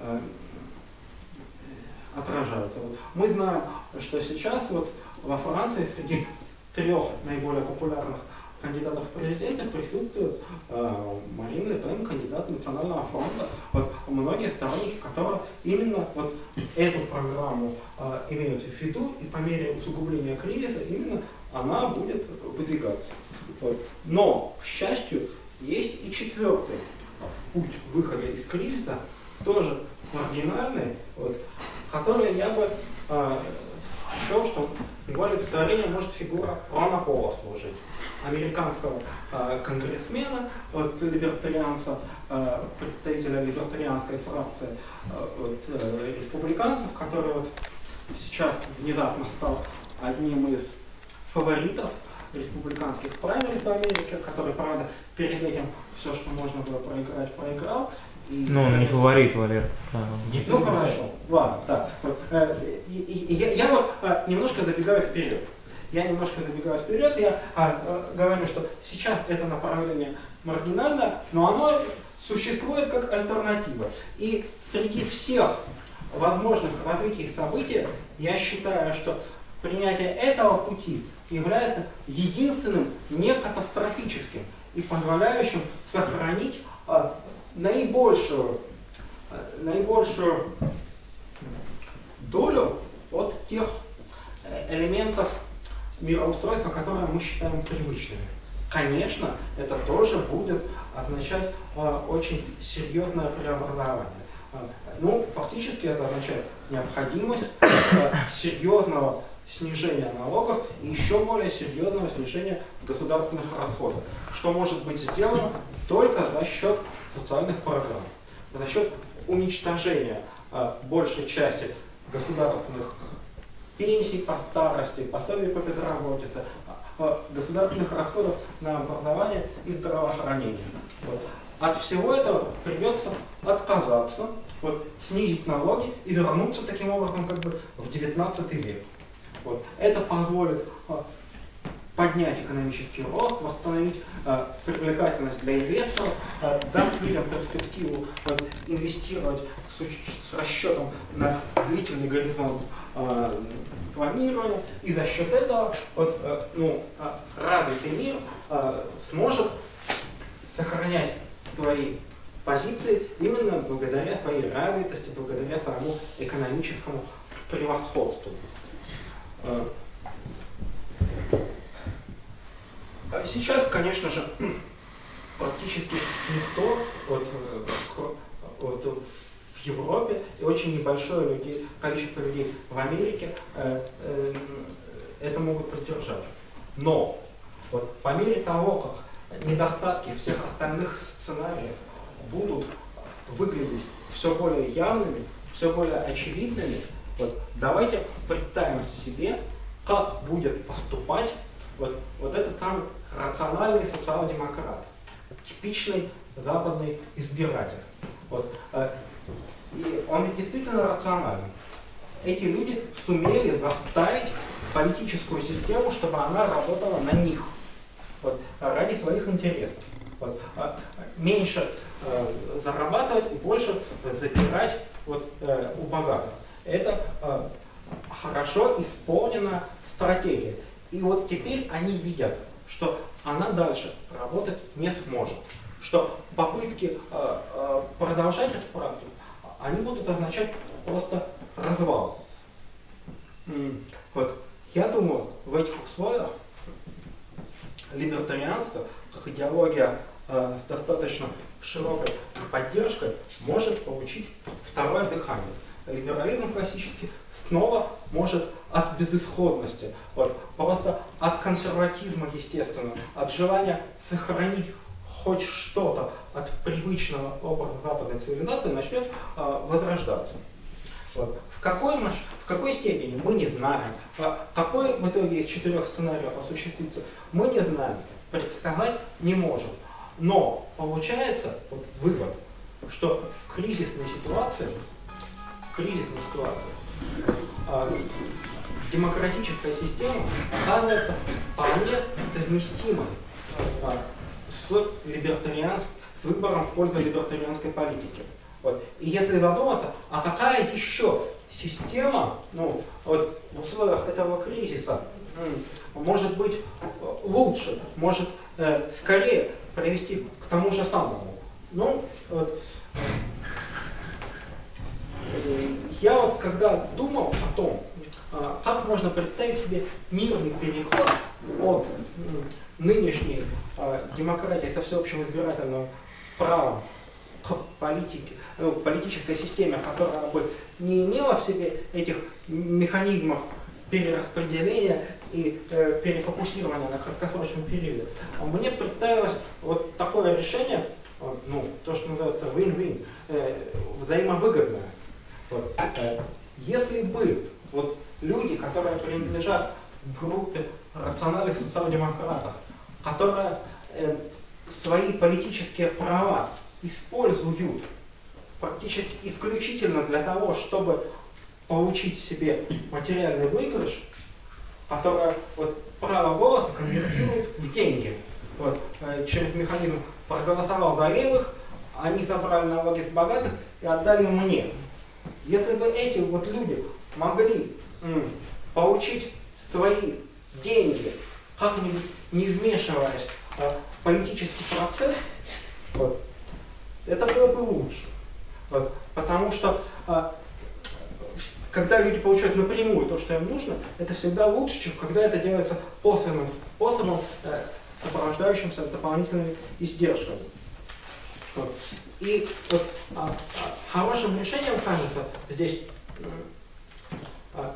отражаются. Вот. Мы знаем, что сейчас вот во Франции среди трех наиболее популярных кандидатов в президенты присутствует э, Марина Ле Пен, кандидат Национального фронта, вот, многие сторонники которого именно вот эту программу э, имеют в виду, и по мере усугубления кризиса именно она будет выдвигаться. Вот. Но, к счастью, есть и четвертый путь выхода из кризиса, тоже маргинальный, вот, который я бы э, счел, что его олицетворение может фигура Рона Пола служить, американского э, конгрессмена, вот, либертарианца, э, представителя либертарианской фракции э, вот, э, республиканцев, который вот сейчас внезапно стал одним из фаворитов республиканских праймериз в Америке, который, правда, перед этим все, что можно было проиграть, проиграл. И ну, он не фаворит, Валер. А, ну, хорошо. Ладно, да. Вот, э, и, и, и я, я вот э, немножко забегаю вперед. Я немножко забегаю вперед, я э, э, говорю, что сейчас это направление маргинально, но оно существует как альтернатива. И среди всех возможных развитий событий я считаю, что принятие этого пути является единственным не катастрофическим и позволяющим сохранить э, наибольшую, э, наибольшую долю от тех элементов мироустройства, которые мы считаем привычными. Конечно, это тоже будет означать э, очень серьезное преобразование. Э, ну, фактически это означает необходимость э, серьезного снижения налогов и еще более серьезного снижения государственных расходов, что может быть сделано только за счет социальных программ, за счет уничтожения э, большей части государственных пенсий по старости, пособий по безработице, э, государственных расходов на образование и здравоохранение. Вот. От всего этого придется отказаться, вот, снизить налоги и вернуться таким образом как бы в девятнадцатый век. Вот. Это позволит а, поднять экономический рост, восстановить а, привлекательность для инвесторов, а, дать людям перспективу а, инвестировать с, с расчетом на длительный горизонт а, планирования, и за счет этого вот, а, ну, а, развитый мир а, сможет сохранять свои позиции именно благодаря своей развитости, благодаря своему экономическому превосходству. Сейчас, конечно же, практически никто вот, вот, в Европе и очень небольшое людей, количество людей в Америке э, э, это могут поддержать. Но вот, по мере того, как недостатки всех остальных сценариев будут выглядеть все более явными, все более очевидными, вот, давайте представим себе, как будет поступать вот, вот этот самый рациональный социал-демократ, типичный западный избиратель. Вот, э, и он ведь действительно рациональный. Эти люди сумели заставить политическую систему, чтобы она работала на них, вот, ради своих интересов. Вот, э, меньше э, зарабатывать и больше забирать вот, э, у богатых. Это э, хорошо исполнена стратегия. И вот теперь они видят, что она дальше работать не сможет. Что попытки э, э, продолжать эту практику, они будут означать просто развал. М-м, вот. Я думаю, в этих условиях либертарианство, как идеология э, с достаточно широкой поддержкой, может получить второе дыхание. Либерализм классический снова может от безысходности, вот, просто от консерватизма, естественно, от желания сохранить хоть что-то от привычного образа западной цивилизации начнет э, возрождаться. Вот. В, какой, в какой степени мы не знаем, а какой в итоге из четырех сценариев осуществится, мы не знаем, предсказать не можем. Но получается вот, вывод, что в кризисной ситуации кризисной ситуации, а, демократическая система оказывается вполне совместимой а, с, либертарианск, с выбором в пользу либертарианской политики. Вот. И если задуматься, а какая еще система ну, вот, в условиях этого кризиса может быть лучше, может э, скорее привести к тому же самому. Ну, вот, э, я вот когда думал о том, э, как можно представить себе мирный переход от э, нынешней э, демократии, это всеобщего избирательного права к политике, ну, политической системе, которая бы не имела в себе этих механизмов перераспределения и э, перефокусирования на краткосрочном периоде. Мне представилось вот такое решение, вот, ну, то, что называется win-win, э, взаимовыгодное. Вот, э, если бы вот, люди, которые принадлежат группе рациональных социал-демократов, которые э, свои политические права используют практически исключительно для того, чтобы получить себе материальный выигрыш, которое вот, право голоса конвертирует в деньги. Вот, э, через механизм проголосовал за левых, они забрали налоги с богатых и отдали мне. Если бы эти вот люди могли м, получить свои деньги, как-нибудь не вмешиваясь э, в политический процесс, вот, это было бы лучше. Вот, потому что э, когда люди получают напрямую то, что им нужно, это всегда лучше, чем когда это делается косвенным способом, э, сопровождающимся дополнительными издержками. Вот. И вот, а, а, хорошим решением кажется здесь а,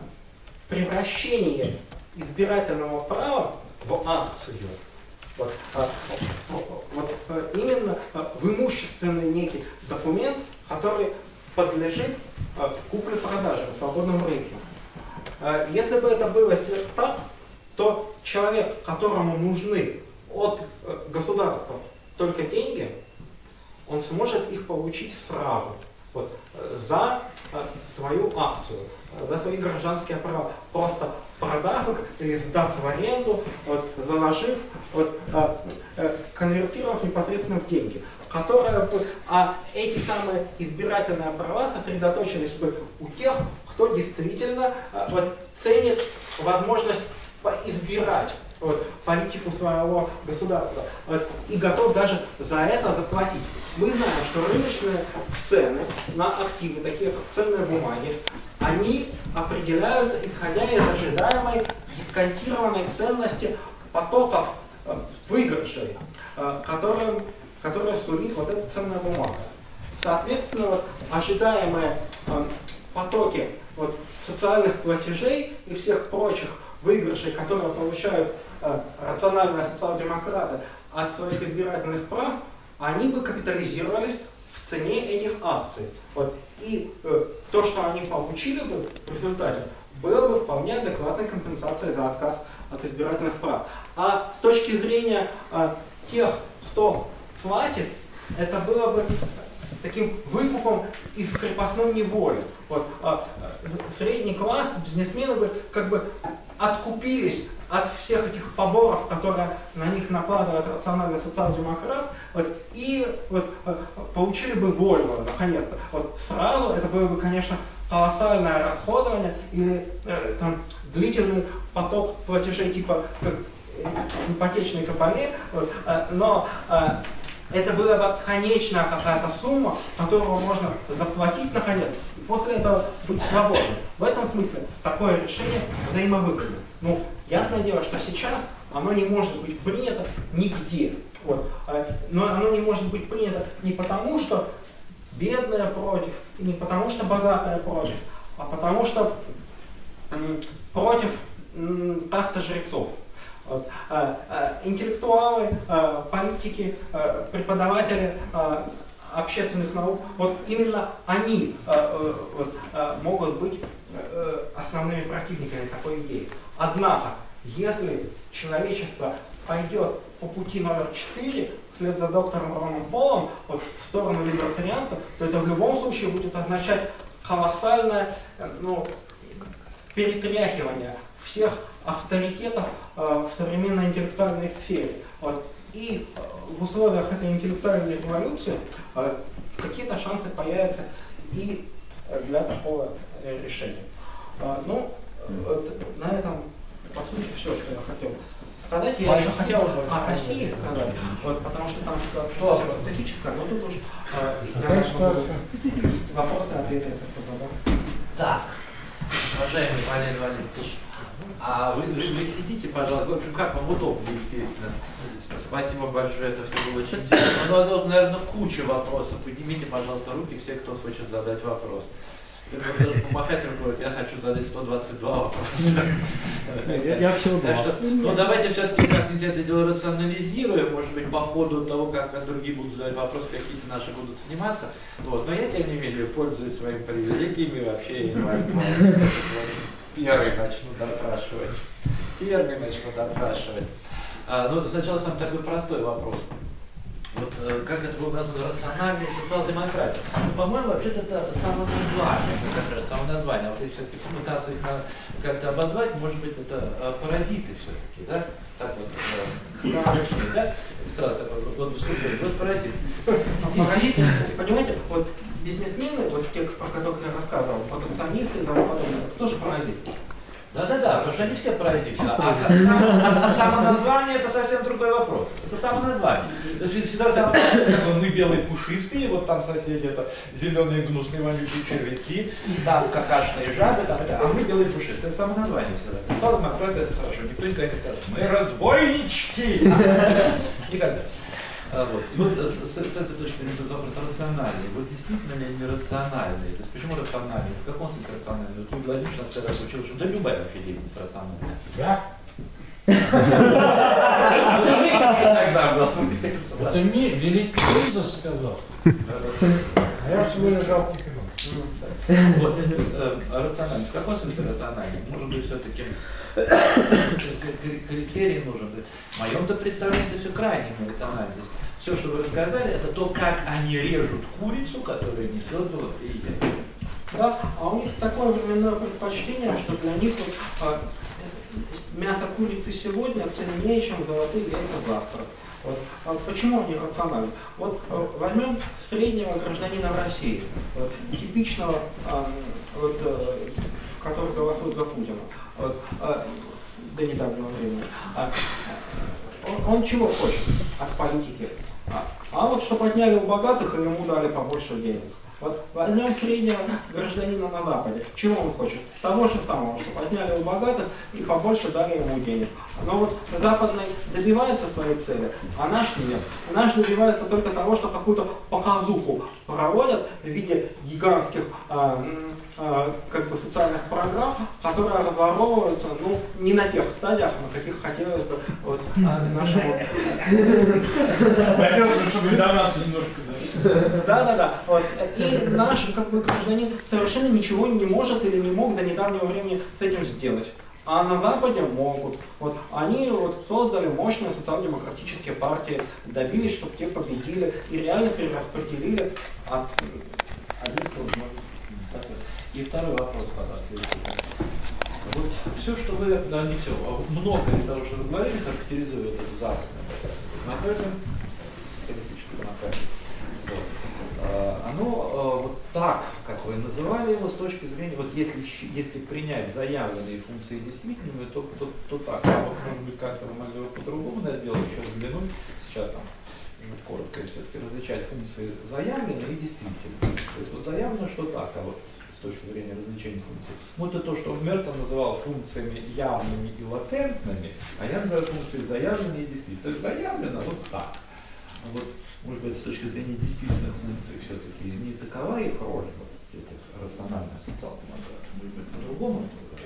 превращение избирательного права в акцию. Вот, а, вот, вот, именно в имущественный некий документ, который подлежит а, купле-продаже на свободном рынке. А, если бы это было сделано так, то человек, которому нужны от а, государства только деньги, он сможет их получить сразу, вот, за а, свою акцию, за свои гражданские права, просто продав их или сдав в аренду, вот, заложив, вот, а, а, конвертировав непосредственно в деньги. Которые, а эти самые избирательные права сосредоточились бы у тех, кто действительно а, вот, ценит возможность поизбирать вот, политику своего государства вот, и готов даже за это заплатить. Мы знаем, что рыночные цены на активы, такие как ценные бумаги, они определяются исходя из ожидаемой дисконтированной ценности потоков э, выигрышей, э, которые которая сулит вот эта ценная бумага. Соответственно, вот, ожидаемые э, потоки вот, социальных платежей и всех прочих выигрышей, которые получают э, рациональные социал-демократы от своих избирательных прав, они бы капитализировались в цене этих акций. Вот. И э, то, что они получили бы в результате, было бы вполне адекватной компенсацией за отказ от избирательных прав. А с точки зрения э, тех, кто платит, это было бы таким выкупом из крепостной неволи. Вот, а, средний класс, бизнесмены бы как бы откупились от всех этих поборов, которые на них накладывает рациональный социал-демократ, вот, и вот, получили бы вольную, наконец-то. Вот, сразу это было бы, конечно, колоссальное расходование или э, там, длительный поток платежей типа как, ипотечной кабале, вот, э, но э, это была бы конечная какая-то сумма, которую можно заплатить наконец, и после этого быть свободным. В этом смысле такое решение взаимовыгодно. Ну, ясное дело, что сейчас оно не может быть принято нигде. Вот. Но оно не может быть принято не потому, что бедные против, и не потому, что богатые против, а потому что м, против м, каста жрецов. Вот. А, а, интеллектуалы, а, политики, а, преподаватели а, общественных наук, вот именно они а, а, вот, а, могут быть а, основными противниками такой идеи. Однако, если человечество пойдет по пути номер четыре, вслед за доктором Роном Полом, вот, в сторону либертарианства, то это в любом случае будет означать колоссальное ну, перетряхивание всех авторитетов э, в современной интеллектуальной сфере. Вот. И э, в условиях этой интеллектуальной революции э, какие-то шансы появятся и для такого э, решения. Э, ну, э, на этом, по сути, все, что я хотел сказать, я еще хотел о России сказать, вот, потому что там что специфическое, но тут уж вопросы, ответы, это что-то, Так, уважаемый Валерий Валерьевич, а вы, вы, вы сидите, пожалуйста, в общем, как вам удобно, естественно. Спасибо большое, это все было очень интересно. Ну, наверное, куча вопросов. Поднимите, пожалуйста, руки, все, кто хочет задать вопрос. Помахать рукой, я хочу задать сто двадцать два вопроса. Я всего так что, ну давайте все-таки как-нибудь это дело рационализируем, может быть, по ходу того, как другие будут задавать вопросы, какие-то наши будут сниматься. Вот. Но я, тем не менее, пользуюсь своими привилегиями, вообще я не могу. Первый начну допрашивать. Первый начну допрашивать. А, ну, сначала сам такой простой вопрос. Вот э, как это было названо, рациональная социал-демократия. Ну, по-моему, вообще-то это самоназвание, ну, как раз самоназвание. А вот если все-таки попытаться их как-то обозвать, может быть, это э, паразиты все-таки, да? Так вот, э, да? Сразу такой вот вступление, вот паразит. Паразиты, понимаете, вот бизнесмены, вот те, про которых я рассказывал, протекционисты и тому подобное, это тоже паразиты. Да-да-да, потому что они все паразиты. А, а, а, а самоназвание это совсем другой вопрос. Это самоназвание. То есть всегда сам, мы белые пушистые, вот там соседи это зеленые гнусные вонючие червяки, там какашные жабы, там это, а мы белые пушистые. Это самоназвание всегда. Социал-демократы это хорошо. Никто никогда не скажет, мы разбойнички. Никогда. А вот. И вот с, с, с этой точки зрения вопрос рациональный. Вот действительно ли они рациональные? То есть почему рациональные? В каком смысле рациональные? Вот Юрий Владимирович нас когда учил, что да любая вообще деятельность рациональная. Да? Тогда был. Это мне великий Иисус сказал. А я всего лишь жалкий феномен. Вот, рациональный. В каком смысле рациональный? Может быть, все-таки критерий нужен. В моем-то представлении это все крайне рационально. Все, что вы рассказали, это то, как они режут курицу, которая несет золотые яйца. Да, а у них такое временное предпочтение, что для них вот, а, мясо курицы сегодня ценнее, чем золотые яйца завтра. Вот. А почему они рациональны? Вот а, возьмем среднего гражданина России, вот, типичного, а, вот, а, который голосует за Путина, вот, а, до недавнего времени. А, он, он чего хочет от политики? А, а вот чтобы отняли у богатых и ему дали побольше денег. Вот возьмем среднего гражданина на Западе. Чего он хочет? Того же самого, чтобы отняли у богатых и побольше дали ему денег. Но вот западный добивается своей цели, а наш нет. Наш добивается только того, что какую-то показуху проводят в виде гигантских а, а, как бы социальных программ, которые разворовываются, ну, не на тех стадиях, на каких хотелось бы вот, а, нашему... Хотелось бы, чтобы до нас немножко... Да, да, да. Вот. И наш как бы гражданин совершенно ничего не может или не мог до недавнего времени с этим сделать. А на Западе могут. Вот. Они вот создали мощные социал-демократические партии, добились, чтобы те победили и реально перераспределили от одних к И второй вопрос, пожалуйста. Вот все, что вы, да, не все, многое из того, что вы говорили, характеризует эту западную демократию, социалистическую демократию. Вот. Оно вот так, как вы называли его, с точки зрения, вот если, если принять заявленные функции действительными, то, то, то так. А вот, может быть, как-то вы могли по-другому на это дело еще взглянуть. Сейчас там коротко, все-таки различать функции заявленные и действительные. То есть вот заявлено, что так, а вот с точки зрения развлечения функций. Ну это то, что Мертон называл функциями явными и латентными, а я называю функции заявленные и действительные. То есть заявлено вот так. Вот, может быть, с точки зрения действительных функций все-таки не такова их роль, вот, этих рациональных социал-демократов, может быть, по-другому?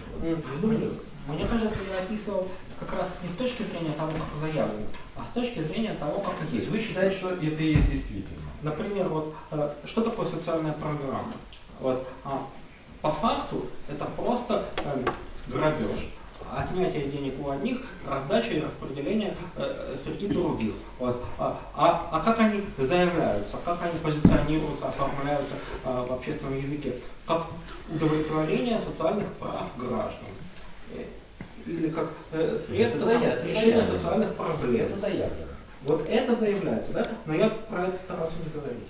Мне кажется, я описывал как раз не с точки зрения того, как заявлено, а с точки зрения того, как То есть вы считаете, что это и есть действительно? Например, вот, что такое социальная программа? Вот, по факту это просто э, грабеж. Отнятие денег у одних, раздача и распределение э, среди других. Вот. А, а, а как они заявляются, как они позиционируются, оформляются э, в общественном языке? Как удовлетворение социальных прав граждан. Или как э, средство решения социальных проблем. Это заявлено. Вот это заявляется, да? Но я про это старался не говорить.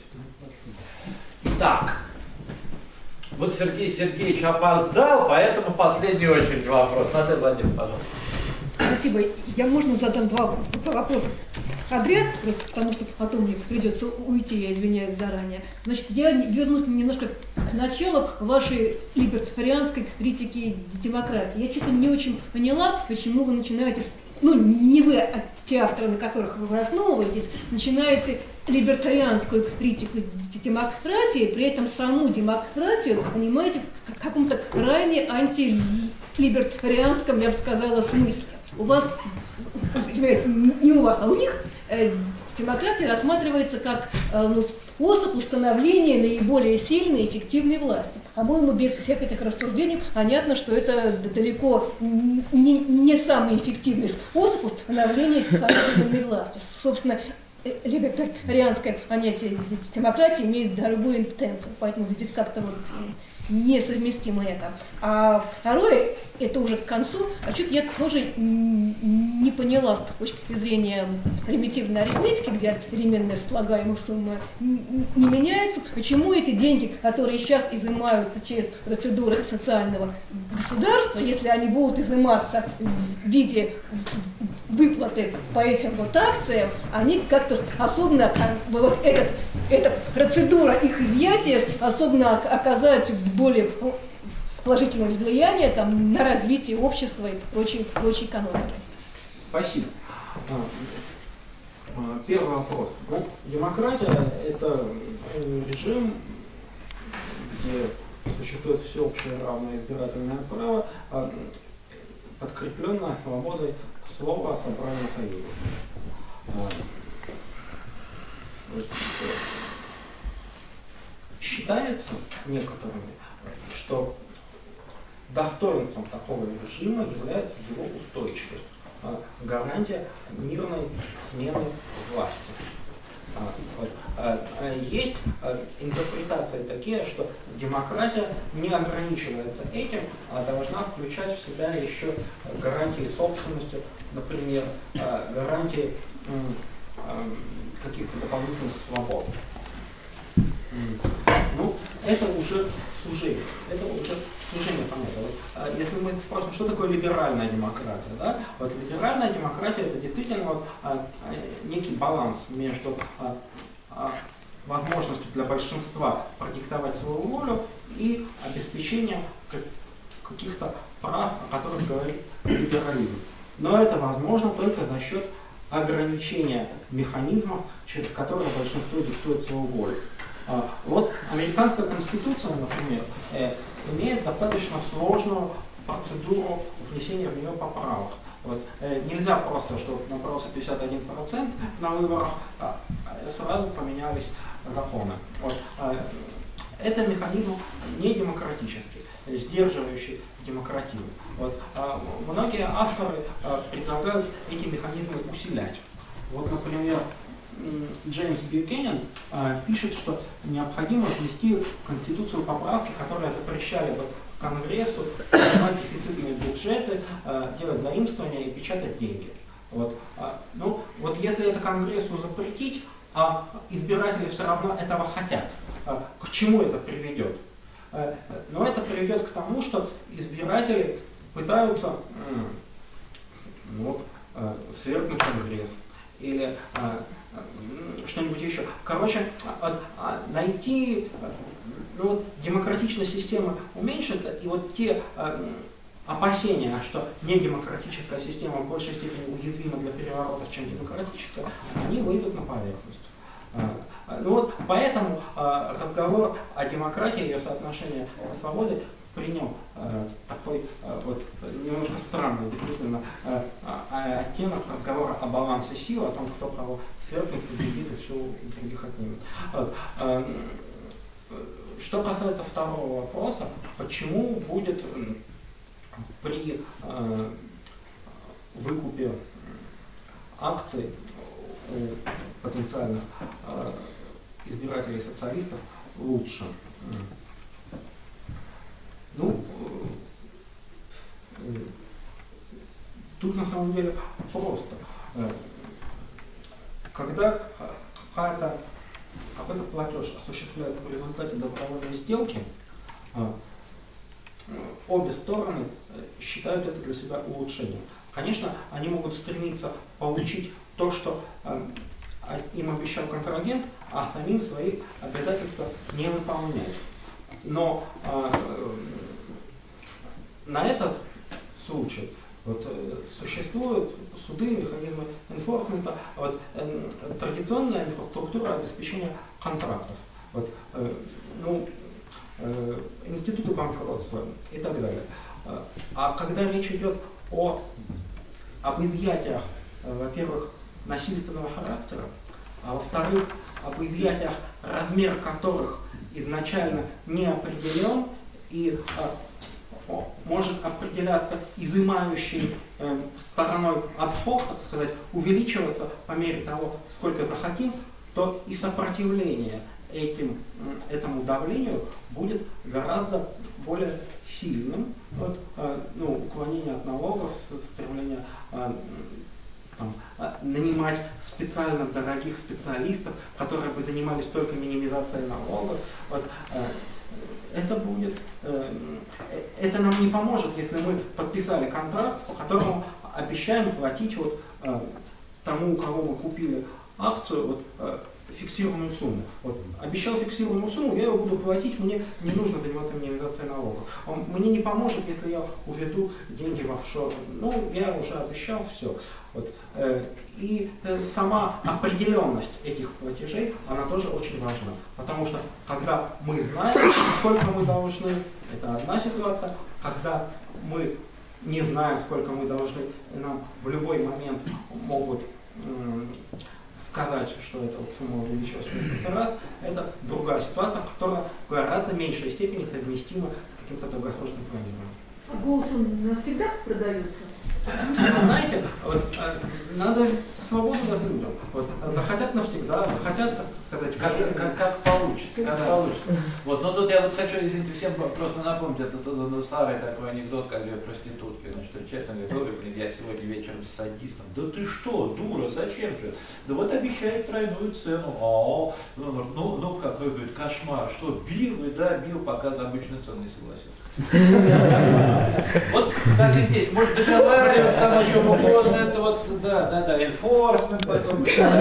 Итак. Вот Сергей Сергеевич опоздал, поэтому в последнюю очередь вопрос. Наталья Владимировна, пожалуйста. Спасибо. Я, можно, задам два вопроса подряд, просто потому что потом мне придется уйти, я извиняюсь заранее. Значит, я вернусь немножко к началу вашей либертарианской критики демократии. Я что-то не очень поняла, почему вы начинаете, с, ну, не вы, а те авторы, на которых вы основываетесь, начинаете либертарианскую критику демократии, при этом саму демократию понимаете в каком-то крайне антилибертарианском, я бы сказала, смысле. У вас, не у вас, а у них э, демократия рассматривается как э, ну, способ установления наиболее сильной и эффективной власти. По-моему, без всех этих рассуждений понятно, что это далеко не, не самый эффективный способ установления самой сильной власти. Собственно, либертарианское понятие демократии имеет другую интенцию, поэтому здесь как-то вот несовместимо это. А второе, это уже к концу, а что-то я тоже не поняла с точки зрения примитивной арифметики, где переменная слагаемая сумма не меняется, почему эти деньги, которые сейчас изымаются через процедуры социального государства, если они будут изыматься в виде выплаты по этим вот акциям, они как-то особенно, вот этот, эта процедура их изъятия способна оказать более положительное влияние там, на развитие общества и прочей, прочей экономики. Спасибо. Первый вопрос. Ну, демократия – это режим, где существует всеобщее равное избирательное право, подкрепленное свободой слова собрания союза. Считается некоторыми, что достоинством такого режима является его устойчивость, гарантия мирной смены власти. Есть интерпретации такие, что демократия не ограничивается этим, а должна включать в себя еще гарантии собственности, например, гарантии каких-то дополнительных свобод. Ну, это уже сужение. Это уже сужение понятия. Вот, если мы спросим, что такое либеральная демократия, да? Вот либеральная демократия это действительно вот, а, некий баланс между а, а, возможностью для большинства продиктовать свою волю и обеспечением каких-то прав, о которых говорит либерализм. Но это возможно только за счет ограничения механизмов, через которые большинство диктует свою волю. Вот американская конституция, например, имеет достаточно сложную процедуру внесения в нее поправок. Вот. Нельзя просто, чтобы набрался пятьдесят один процент на выборах, сразу поменялись законы. Вот. Это механизм не демократический, сдерживающий демократию. Вот. Многие авторы предлагают эти механизмы усилять. Вот, например, Джеймс Бьюкенен э, пишет, что необходимо внести в Конституцию поправки, которые запрещали бы Конгрессу принимать дефицитные бюджеты, э, делать заимствования и печатать деньги. Вот. А, ну, вот если это Конгрессу запретить, а избиратели все равно этого хотят, а, к чему это приведет? А, но это приведет к тому, что избиратели пытаются м, вот, а, свергнуть Конгресс или а, что-нибудь еще. Короче, найти, ну, вот, демократичность системы уменьшится, и вот те э, опасения, что недемократическая система в большей степени уязвима для переворотов, чем демократическая, они выйдут на поверхность. Э, ну вот, поэтому э, разговор о демократии и ее соотношении со свободой принял э, такой э, вот немножко странный действительно э, э, оттенок разговора о балансе сил, о том, кто кого свергнет, победит и все у других отнимет. Э, э, что касается второго вопроса, почему будет э, при э, выкупе акций у потенциальных э, избирателей социалистов лучше? Ну, тут на самом деле просто. Когда какая-то, какой-то платеж осуществляется в результате добровольной сделки, обе стороны считают это для себя улучшением. Конечно, они могут стремиться получить то, что им обещал контрагент, а самим свои обязательства не выполняют. Но на этот случай вот, существуют суды, механизмы энфорсмента, вот, э, традиционная инфраструктура обеспечения контрактов, вот, э, ну, э, институты банкротства и так далее. А когда речь идет о, об изъятиях, э, во-первых, насильственного характера, а во-вторых, об изъятиях, размер которых изначально не определен и э, может определяться изымающей э, стороной адхок, так сказать, увеличиваться по мере того, сколько захотим, то и сопротивление этим, этому давлению будет гораздо более сильным. Вот, э, ну, уклонение от налогов, стремление э, там, нанимать специально дорогих специалистов, которые бы занимались только минимизацией налогов. Вот, э, это будет, э, это нам не поможет, если мы подписали контракт, по которому обещаем платить вот, э, тому, у кого мы купили акцию, вот, э, фиксированную сумму. Вот, обещал фиксированную сумму, я его буду платить, мне не нужно заниматься минимизацией налогов. Он мне не поможет, если я уведу деньги в офшор. Ну, я уже обещал, все. Вот, э, и э, сама определенность этих платежей, она тоже очень важна. Потому что, когда мы знаем, сколько мы должны, это одна ситуация. Когда мы не знаем, сколько мы должны, нам в любой момент могут э, сказать, что эта вот сумма увеличилась в несколько раз, это другая ситуация, которая в гораздо меньшей степени совместима с каким-то долгосрочным планированием. А голос он навсегда продается? Вы знаете, вот, надо свободу дать людям. Вот, захотят навсегда, захотят, так сказать, как, как, как получится, как получится. Вот, но тут я вот хочу, извините, всем просто напомнить, это ну, старый такой анекдот, как две проститутки, значит, честно говоря, блин, я сегодня вечером с садистом. Да ты что, дура, зачем же? Да вот обещает тройную цену. А, ну, ну, ну какой, говорит, кошмар, что бил, и да, бил, пока за обычную цену не согласился. Вот так и здесь, может договариваться там о чем угодно, это вот, да, да, да, enforcement, потом,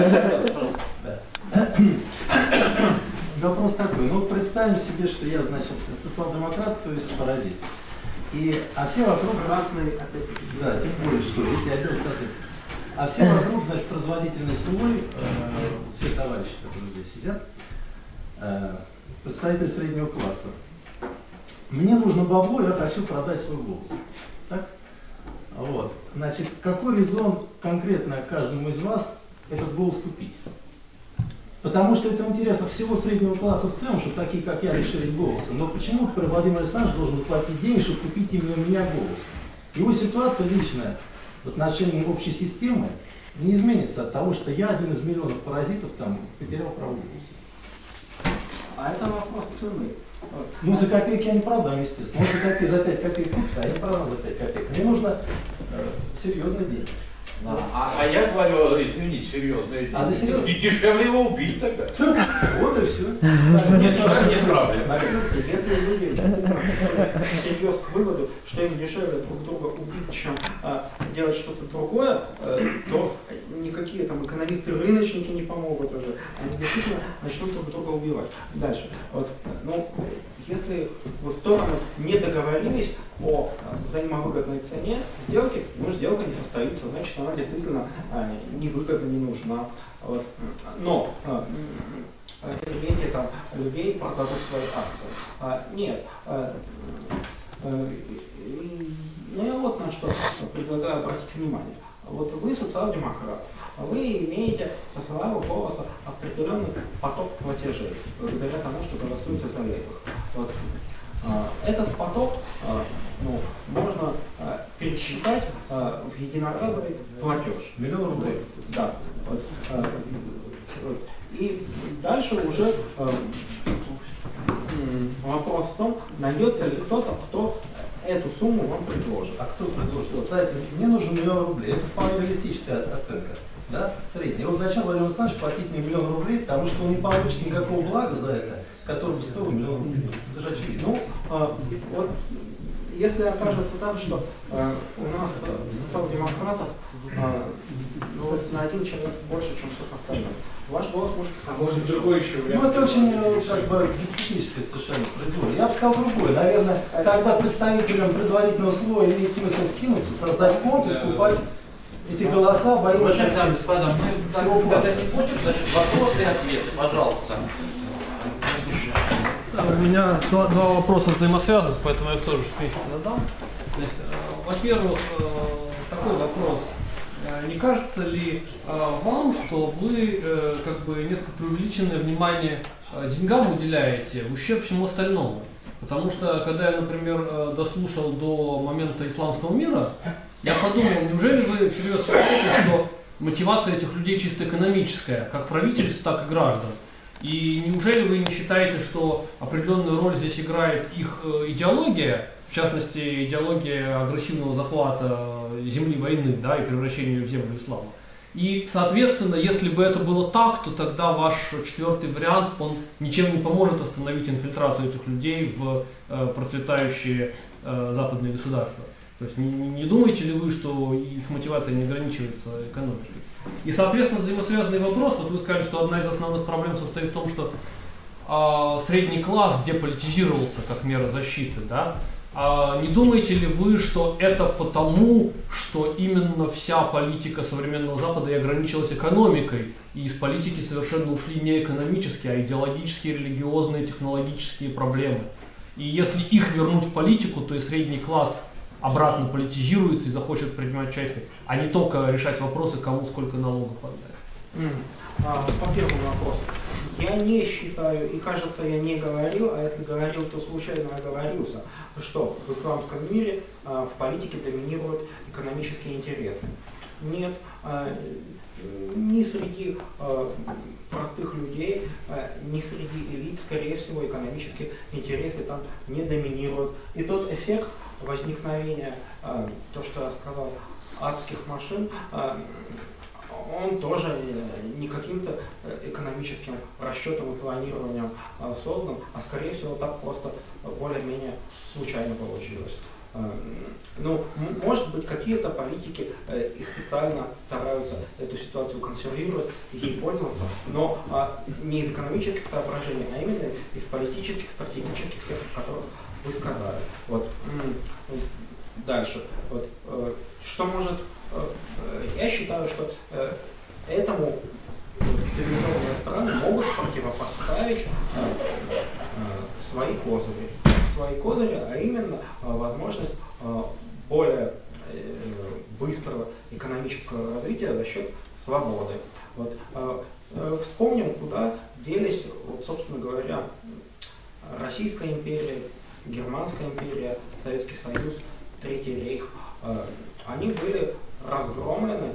Вопрос такой, ну представим себе, что я, значит, социал-демократ, то есть паразит. И, а все вокруг разные, да, тем более, что эти отдел соответственно. А все вокруг, значит, производительный слой, э, все товарищи, которые здесь сидят, э, представители среднего класса. Мне нужно бабло, я хочу продать свой голос. Так? Вот. Значит, какой резон конкретно каждому из вас этот голос купить? Потому что это интересно всего среднего класса в целом, чтобы такие, как я, лишились голоса. Но почему Владимир Александрович должен платить деньги, чтобы купить именно у меня голос? Его ситуация личная в отношении общей системы не изменится от того, что я один из миллионов паразитов там потерял право голоса. А это вопрос цены. Ну, за копейки я не продам, естественно. Он за, копейки, за пять копеек купит, а я не продам за пять копеек. Мне нужно э, серьезные деньги. А, а, а я говорю, извините, серьезные деньги. А за серьезные? И дешевле его убить тогда. Вот и все. Нет, не проблем. Если люди серьез к выводу, что им дешевле друг друга убить, чем а, делать что-то другое, а, то никакие там экономисты-рыночники не помогут уже. Они действительно начнут друг друга убивать. Дальше. Вот, ну, если вы стороны не договорились о взаимовыгодной цене сделки, ну, сделка не состоится, значит, она действительно а, невыгодна, не нужна. Вот. Но а, имейте там людей продадут свои акции. А, нет. А, а, ну, я вот на что предлагаю обратить внимание. Вот вы социал-демократ, вы имеете со своего голоса определенный поток платежей, благодаря тому, что голосуете за левых. Вот. А, этот поток а, ну, можно а, пересчитать а, в единоразовый платеж. Миллион рублей. Да. Вот, а, вот. И дальше уже а, вопрос в том, найдется ли кто-то, кто эту сумму вам предложит. А кто предложит? Вот, кстати, мне нужен миллион рублей. Это вполне реалистическая оценка. Да? Средняя. Вот зачем Владимир Александрович платить мне миллион рублей, потому что он не получит никакого блага за это, который бы стоил миллион рублей. Это же очевидно. Ну, а, вот если окажется так, что э, у нас э, социал-демократов э, ну, на один человек больше, чем всех остальных, ваш голос может... А может другой еще вариант? Ну, это очень э, как бы гипотетическое совершенно произвол. Я бы сказал другое. Наверное, когда представителям производительного слоя имеет смысл скинуться, создать фонд и скупать эти голоса во имя Уважаемые господа, мы всего когда класса. не будем, значит, вопросы и ответы, пожалуйста. У меня два, два вопроса взаимосвязаны, поэтому я их тоже в принципе задам. Значит, э, во-первых, э, такой вопрос. Э, Не кажется ли э, вам, что вы э, как бы несколько преувеличенное внимание э, деньгам уделяете в ущерб всему остальному? Потому что, когда я, например, э, дослушал до момента исламского мира, я подумал, неужели вы всерьез считаете, что мотивация этих людей чисто экономическая, как правительств, так и граждан? И неужели вы не считаете, что определенную роль здесь играет их э, идеология, в частности, идеология агрессивного захвата земли войны, да, и превращения ее в землю ислама? И, соответственно, если бы это было так, то тогда ваш четвертый вариант, он ничем не поможет остановить инфильтрацию этих людей в э, процветающие э, западные государства. То есть не, не думаете ли вы, что их мотивация не ограничивается экономикой? И, соответственно, взаимосвязанный вопрос. Вот вы сказали, что одна из основных проблем состоит в том, что э, средний класс деполитизировался как мера защиты. Да? А не думаете ли вы, что это потому, что именно вся политика современного Запада и ограничилась экономикой, и из политики совершенно ушли не экономические, а идеологические, религиозные, технологические проблемы? И если их вернуть в политику, то и средний класс обратно политизируется и захочет принимать участие, а не только решать вопросы, кому сколько налогов отдать. Mm. А, по первому вопросу. Я не считаю, и кажется, я не говорил, а если говорил, то случайно оговорился, что в исламском мире а, в политике доминируют экономические интересы. Нет, а, ни среди а, простых людей, а, ни среди элит, скорее всего, экономические интересы там не доминируют. И тот эффект возникновения, а, то, что я сказал, адских машин, а, он тоже не каким-то экономическим расчетом и планированием а, создан, а скорее всего так просто более-менее случайно получилось. А, ну, может быть, какие-то политики э, и специально стараются эту ситуацию консервировать, ей пользоваться, но а, не из экономических соображений, а именно из политических, стратегических, тех, которых вы сказали. Вот. Дальше. Вот. Что может... Я считаю, что этому цивилизованные страны могут противопоставить свои козыри. Свои козыри, а именно возможность более быстрого экономического развития за счет свободы. Вот. Вспомним, куда делись, вот, собственно говоря, Российская империя, Германская империя, Советский Союз, Третий рейх. Они были разгромлены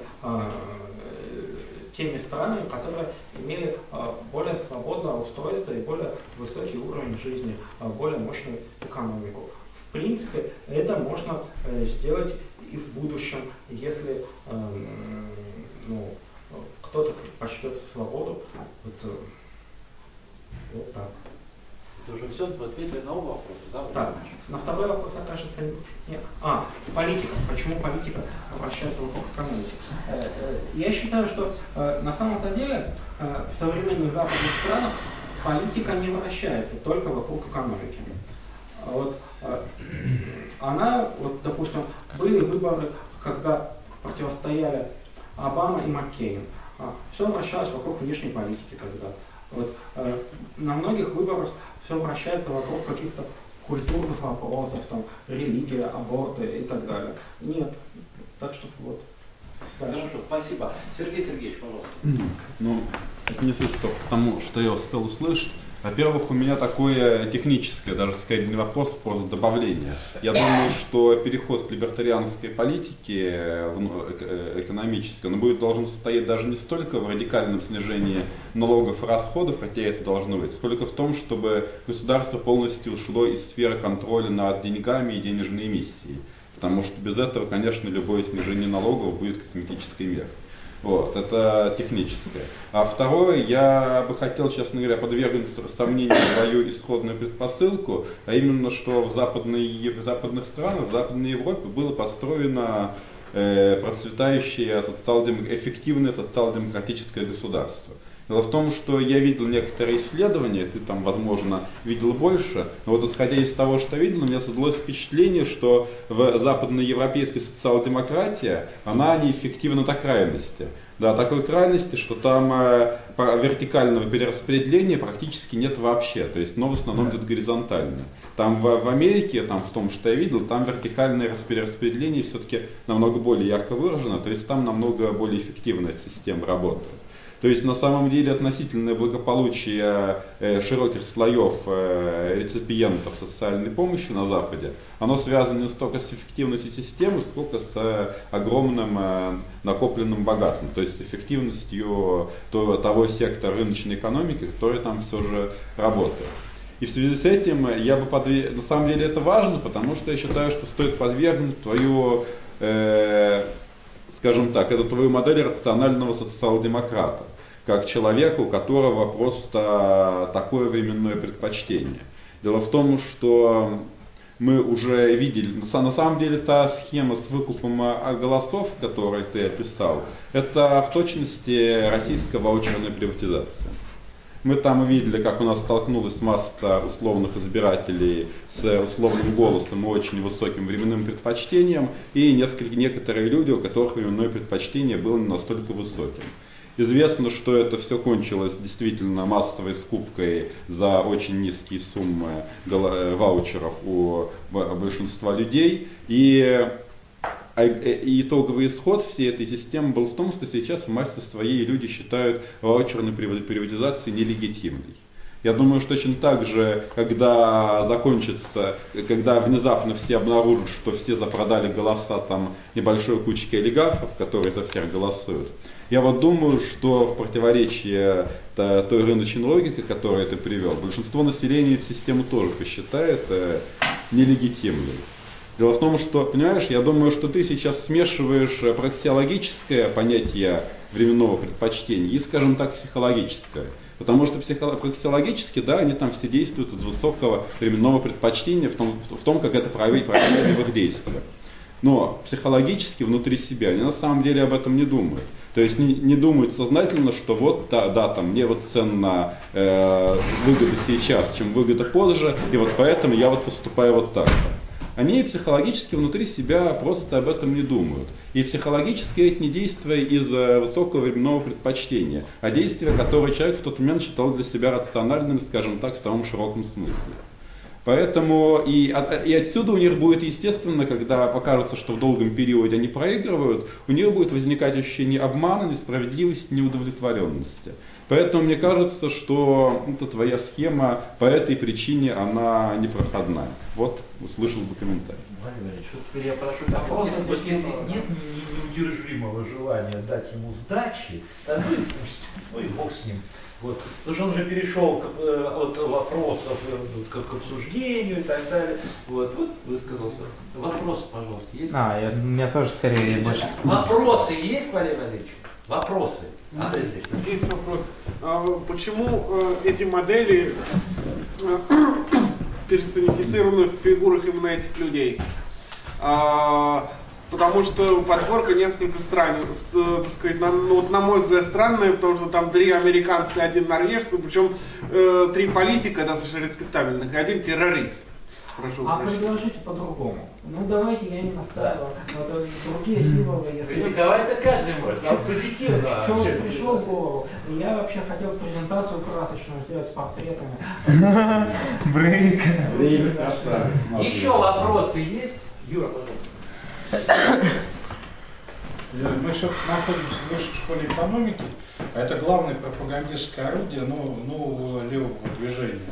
теми странами, которые имели более свободное устройство и более высокий уровень жизни, более мощную экономику. В принципе, это можно сделать и в будущем, если ну, кто-то предпочтет свободу. Вот, вот так. Это уже все, ответили на оба вопроса, да? Так, на второй вопрос, окажется, нет. А, политика. Почему политика вращается вокруг экономики? Я считаю, что на самом-то деле в современных западных странах политика не вращается только вокруг экономики. Вот, она, вот, допустим, были выборы, когда противостояли Обама и Маккейн. Все вращалось вокруг внешней политики тогда. Вот, на многих выборах все вращается вокруг каких-то культурных вопросов, там, религия, аборты и так далее. Нет. Так что вот. Хорошо, спасибо. Сергей Сергеевич, пожалуйста. Ну, отнесусь только к тому, что я успел услышать. Во-первых, у меня такое техническое, даже сказать, не вопрос, просто добавление. Я думаю, что переход к либертарианской политике экономической, он будет должен состоять даже не столько в радикальном снижении налогов и расходов, хотя это должно быть, сколько в том, чтобы государство полностью ушло из сферы контроля над деньгами и денежной эмиссией. потому что без этого, конечно, любое снижение налогов будет косметической мерой. Вот, это техническое. А второе, я бы хотел, честно говоря, подвергнуть сомнению свою исходную предпосылку, а именно, что в, западной, в западных странах, в Западной Европе было построено э, процветающее социал-дем... эффективное социал-демократическое государство. Дело в том, что я видел некоторые исследования, ты там, возможно, видел больше, но вот исходя из того, что видел, у меня создалось впечатление, что в западноевропейской социал-демократии, она неэффективна до крайности. Да, такой крайности, что там э, вертикального перераспределения практически нет вообще, то есть, но в основном идет горизонтально. Там в, в Америке, там в том, что я видел, там вертикальное перераспределение все-таки намного более ярко выражено, то есть там намного более эффективная система работает. То есть на самом деле относительное благополучие э, широких слоев э, реципиентов социальной помощи на Западе, оно связано не столько с эффективностью системы, сколько с э, огромным э, накопленным богатством, то есть с эффективностью то, того сектора рыночной экономики, который там все же работает. И в связи с этим я бы подвер... на самом деле это важно, потому что я считаю, что стоит подвергнуть твою э, скажем так, это твою модель рационального социал-демократа, как человека, у которого просто такое временное предпочтение. Дело в том, что мы уже видели, на самом деле та схема с выкупом голосов, которую ты описал, это в точности российская ваучерная приватизация. Мы там увидели, как у нас столкнулась масса условных избирателей с условным голосом и очень высоким временным предпочтением, и несколько, некоторые люди, у которых временное предпочтение было не настолько высоким. Известно, что это все кончилось действительно массовой скупкой за очень низкие суммы ваучеров у большинства людей, и И итоговый исход всей этой системы был в том, что сейчас в массе своей люди считают ваучерную приватизацию нелегитимной. Я думаю, что точно так же, когда закончится, когда внезапно все обнаружат, что все запродали голоса там небольшой кучки олигархов, которые за всех голосуют, я вот думаю, что в противоречие той рыночной логике, которую ты привел, большинство населения эту систему тоже посчитает нелегитимной. Дело в том, что, понимаешь, я думаю, что ты сейчас смешиваешь праксиологическое понятие временного предпочтения и, скажем так, психологическое. Потому что праксиологически, да, они там все действуют из высокого временного предпочтения в том, в том как это проявить в их действиях. Но психологически внутри себя они на самом деле об этом не думают. То есть не, не думают сознательно, что вот да, да там мне вот ценна э, выгода сейчас, чем выгода позже, и вот поэтому я вот поступаю вот так. Они психологически внутри себя просто об этом не думают. И психологически это не действия из высокого временного предпочтения, а действия, которые человек в тот момент считал для себя рациональными, скажем так, в самом широком смысле. Поэтому и, и отсюда у них будет, естественно, когда покажется, что в долгом периоде они проигрывают, у них будет возникать ощущение обмана, несправедливости, неудовлетворенности. Поэтому мне кажется, что эта твоя схема по этой причине она непроходная. Вот услышал бы комментарий. Владимир Ильич, вот теперь я прошу вопрос, вот если нет неудержимого желания дать ему сдачи, тогда, ну и бог с ним. Вот. Потому что он уже перешел к, от вопросов к, к обсуждению и так далее. Вот, вот высказался. Вопросы, пожалуйста, есть? А, я, у меня тоже скорее больше. Вопросы есть, Владимир Валерьевич? Вопросы? Андрей Есть вопрос. А почему э, эти модели э, персонифицированы в фигурах именно этих людей? А, потому что подборка несколько странная, так сказать, на, ну, вот, на мой взгляд, странная, потому что там три американца и один норвежец, причем э, три политика достаточно респектабельных и один террорист. Прошу, а прошу. предложите по-другому. Ну давайте я не настаиваю. Да. Другие символы. Критиковать-то каждый может, но позитивно. Что пришел в голову? Я вообще хотел презентацию красочную сделать с портретами. Брейк. Еще вопросы есть? Юра, пожалуйста. Мы все находимся в высшей школе экономики, а это главное пропагандистское орудие нового левого движения.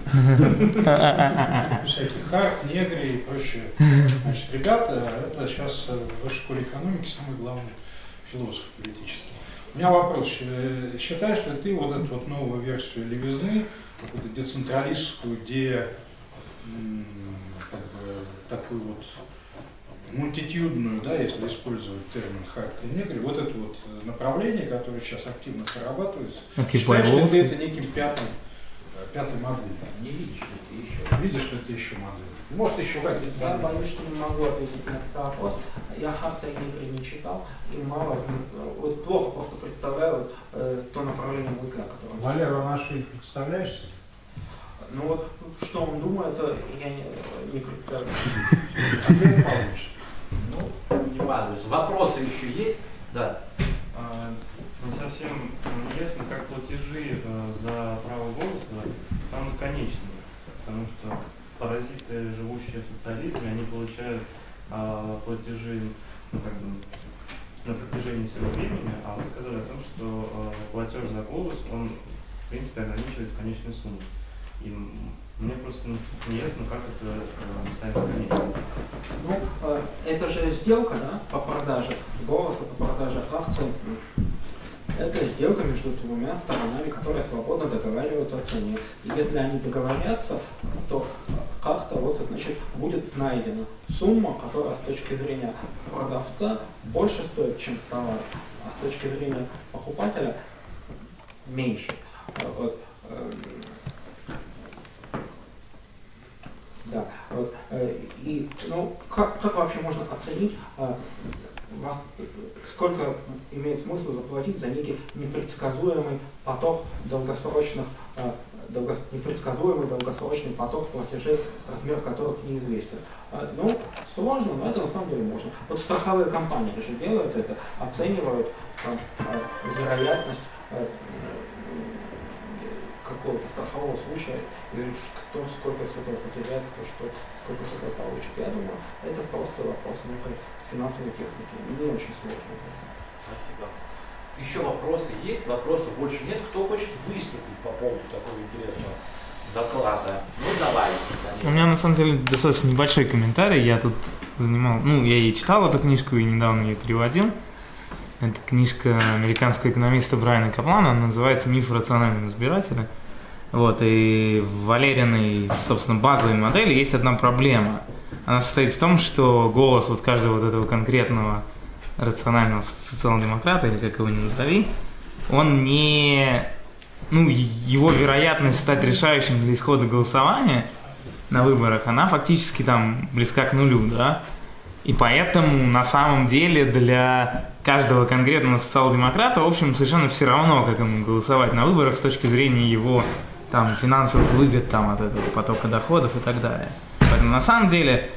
Всякие харт, негры и прочее. Значит, ребята, это сейчас в высшей школе экономики самый главный философ политический. У меня вопрос. Считаешь ли ты вот эту вот новую версию левизны, какую-то децентралистскую, где как бы, такую вот мультитюдную, да, если использовать термин характер негри, вот это вот направление, которое сейчас активно прорабатывается, Okay, считаешь ли ты это неким пятым, пятой моделью? Не видишь ли ты еще? Видишь ли ты еще модель? Может, еще какие-то Я модели? боюсь, что не могу ответить на этот вопрос. Я Харта Негри не читал, и мало, вот плохо просто представляю э, то направление мысли, о котором... Валера Наши представляешь себе? Ну вот, что он думает, я не, не представляю. А ты не получишь. Ну, не важно. Вопросы еще есть? Да. А, не совсем ясно, как платежи э, за право голоса станут конечными, потому что паразиты, живущие в социализме, они получают э, платежи, ну, как бы, на протяжении всего времени, а вы сказали о том, что э, платеж за голос, он, в принципе, ограничивается конечной суммой. И мне просто не ясно, как это э, станет конечным. Ну, э, это же сделка, да, по продаже голоса, по продаже акций. Это сделка между двумя сторонами, которые свободно договариваются о цене. И если они договорятся, то как-то вот, значит, будет найдена сумма, которая с точки зрения продавца больше стоит, чем товар, а с точки зрения покупателя меньше. Вот, э, да, вот, э, и, ну, как, как вообще можно оценить, э, вас, сколько имеет смысл заплатить за некий непредсказуемый поток долгосрочных, э, долго, непредсказуемый долгосрочный поток платежей, размер которых неизвестен. Э, ну, сложно, но это на самом деле можно. Вот страховые компании же делают это, оценивают э, э, вероятность э, какого-то страхового случая, и кто сколько с этого потеряет, кто что, сколько с этого получит. Я думаю, это просто вопрос некой финансовой техники. Не очень сложно. Спасибо. Еще вопросы есть? Вопросов больше нет. Кто хочет выступить по поводу такого интересного доклада? Ну, давайте. У меня, на самом деле, достаточно небольшой комментарий. Я тут занимал, ну, я и читал эту книжку, и недавно ее переводил. Это книжка американского экономиста Брайана Каплана, она называется «Миф рационального избирателя». Вот, и в Валериной, собственно, базовой модели есть одна проблема. Она состоит в том, что голос вот каждого вот этого конкретного рационального социал-демократа, или как его ни назови, он не... Ну, его вероятность стать решающим для исхода голосования на выборах, она фактически там близка к нулю, да? И поэтому на самом деле для каждого конкретного социал-демократа, в общем, совершенно все равно, как ему голосовать на выборах с точки зрения его там, финансовых выгод там, от этого потока доходов и так далее. Поэтому на самом деле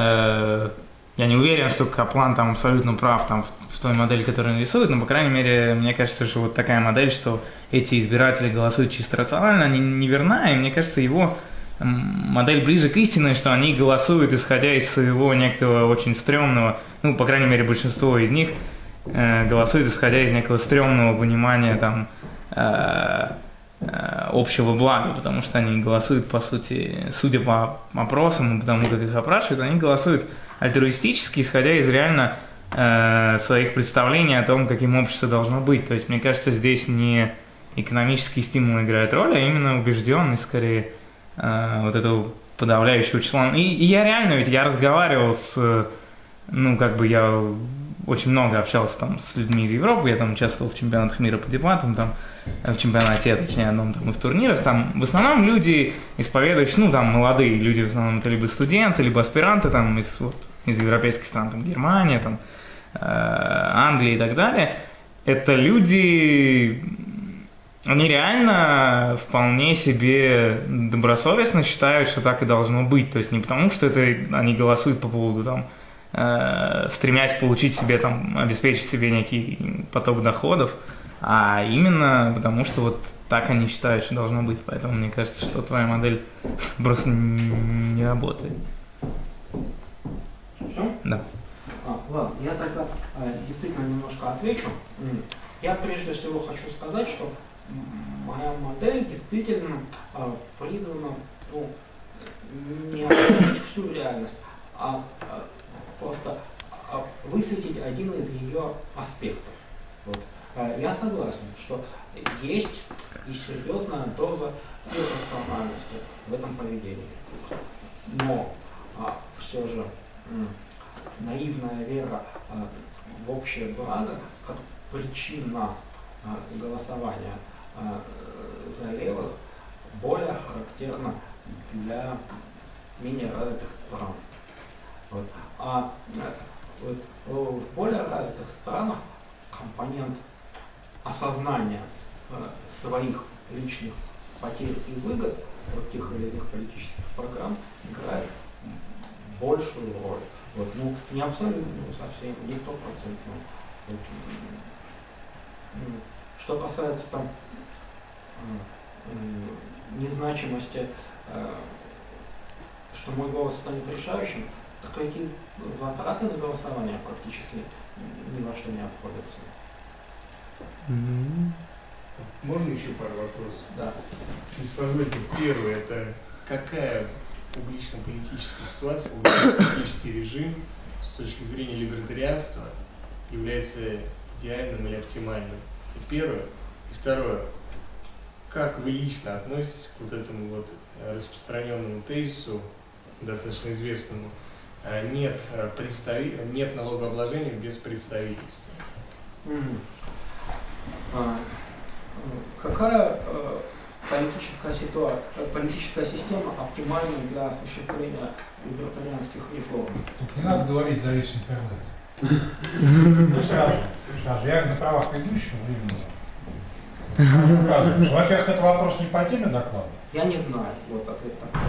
э, я не уверен, что Каплан там абсолютно прав там, в, в той модели, которую он рисует, но, по крайней мере, мне кажется, что вот такая модель, что эти избиратели голосуют чисто рационально, они не верна, и мне кажется, его модель ближе к истине, что они голосуют, исходя из своего некого очень стрёмного, ну, по крайней мере, большинство из них э, голосуют, исходя из некого стрёмного понимания там, э, э, общего блага, потому что они голосуют, по сути, судя по опросам и потому, как их опрашивают, они голосуют альтруистически, исходя из реально э, своих представлений о том, каким общество должно быть. То есть, мне кажется, здесь не экономический стимул играет роль, а именно убежденность, скорее, вот этого подавляющего числа. И, и я реально, ведь я разговаривал с, ну, как бы я очень много общался там с людьми из Европы, я там участвовал в чемпионатах мира по дебатам, там, в чемпионате, точнее, одном там и в турнирах, там, в основном люди исповедующие, ну, там, молодые люди, в основном, это либо студенты, либо аспиранты, там, из, вот, из европейских стран, там, Германия, там, э, Англия и так далее, это люди... Они реально вполне себе добросовестно считают, что так и должно быть. То есть не потому, что это они голосуют по поводу там, э, стремясь получить себе там, обеспечить себе некий поток доходов, а именно потому, что вот так они считают, что должно быть. Поэтому мне кажется, что твоя модель просто не работает. Все? Да. А, ладно, я тогда э, действительно немножко отвечу. Я прежде всего хочу сказать, что моя модель действительно э, призвана ну, не отразить всю реальность, а э, просто э, высветить один из ее аспектов. Вот. Э, я согласен, что есть и серьезная доза иррациональности в этом поведении. Но э, все же э, наивная вера э, в общее благо как причина э, голосования э, за левых более характерна для менее развитых стран. Вот. А вот, в более развитых странах компонент осознания э, своих личных потерь и выгод от тех или иных политических программ играет большую роль. Вот. Ну, не абсолютно, ну, совсем, не стопроцентно. Вот. Что касается там э, э, незначимости, э, что мой голос станет решающим, так эти затраты на голосование практически ни во что не обходятся. Mm-hmm. Можно еще пару вопросов? Да. Если позволите, первый, это какая публично-политическая ситуация, публично-политический режим с точки зрения либертарианства является идеальным или оптимальным? И первое. И второе. Как вы лично относитесь к вот этому вот распространенному тезису, достаточно известному, нет, представи... нет налогообложения без представительства? Mm-hmm. а, какая а, политическая ситуация, политическая система оптимальна для осуществления либертарианских реформ? Тут не надо говорить завис интернета. Сразу, я на правах ведущего времени. Во-первых, это вопрос не по теме доклада. Я не знаю, вот ответ такой.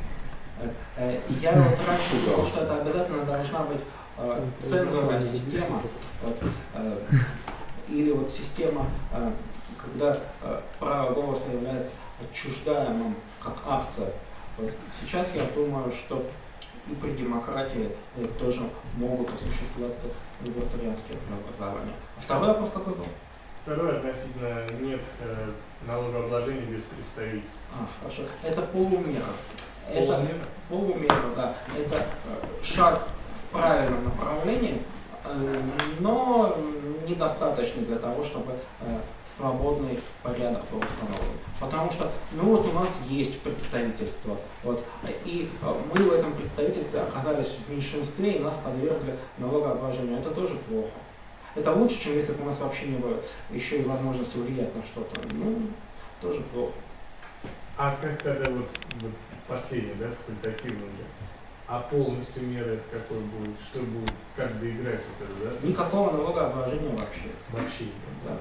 Я вот раньше говорил, что это обязательно должна быть э, ценная система, вот, э, или вот система, э, когда э, право голоса является отчуждаемым как акция. Вот. Сейчас я думаю, что и при демократии э, тоже могут осуществляться либертарианские преобразования. А второй вопрос какой был? Второе, относительно нет э, налогообложения без представительства. А, хорошо. Это полумера. Это полумера, да. Это э, шаг в правильном направлении, э, но недостаточный для того, чтобы э, свободный порядок был установлен. Потому что, ну вот у нас есть представительство, вот, и э, мы в этом представительстве оказались в меньшинстве и нас подвергли налогообложению. Это тоже плохо. Это лучше, чем если бы у нас вообще не было еще и возможности влиять на что-то. Ну, тоже плохо. А как тогда вот, вот последнее, да, факультативное, да? А полностью меры какой будет? Что будет? Как доиграть вот это, да? Никакого налогообложения вообще. Вообще. Да.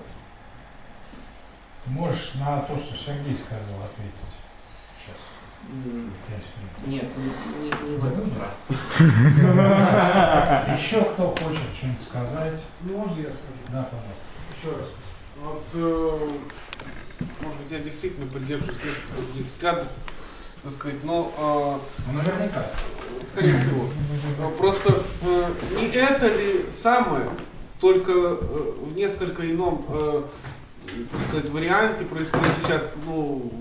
Ты можешь на то, что Сергей сказал, ответить сейчас? Mm. Нет, не, не, не в этом раз. Еще кто хочет что-нибудь сказать? Ну, можно я скажу? Да, пожалуйста. Еще раз. Вот, э, может быть, я действительно придерживаюсь несколько других взглядов, так сказать, но... Э, ну, наверняка. Скорее всего. Просто э, не это ли самое, только э, в несколько ином, э, так сказать, варианте происходит сейчас, ну,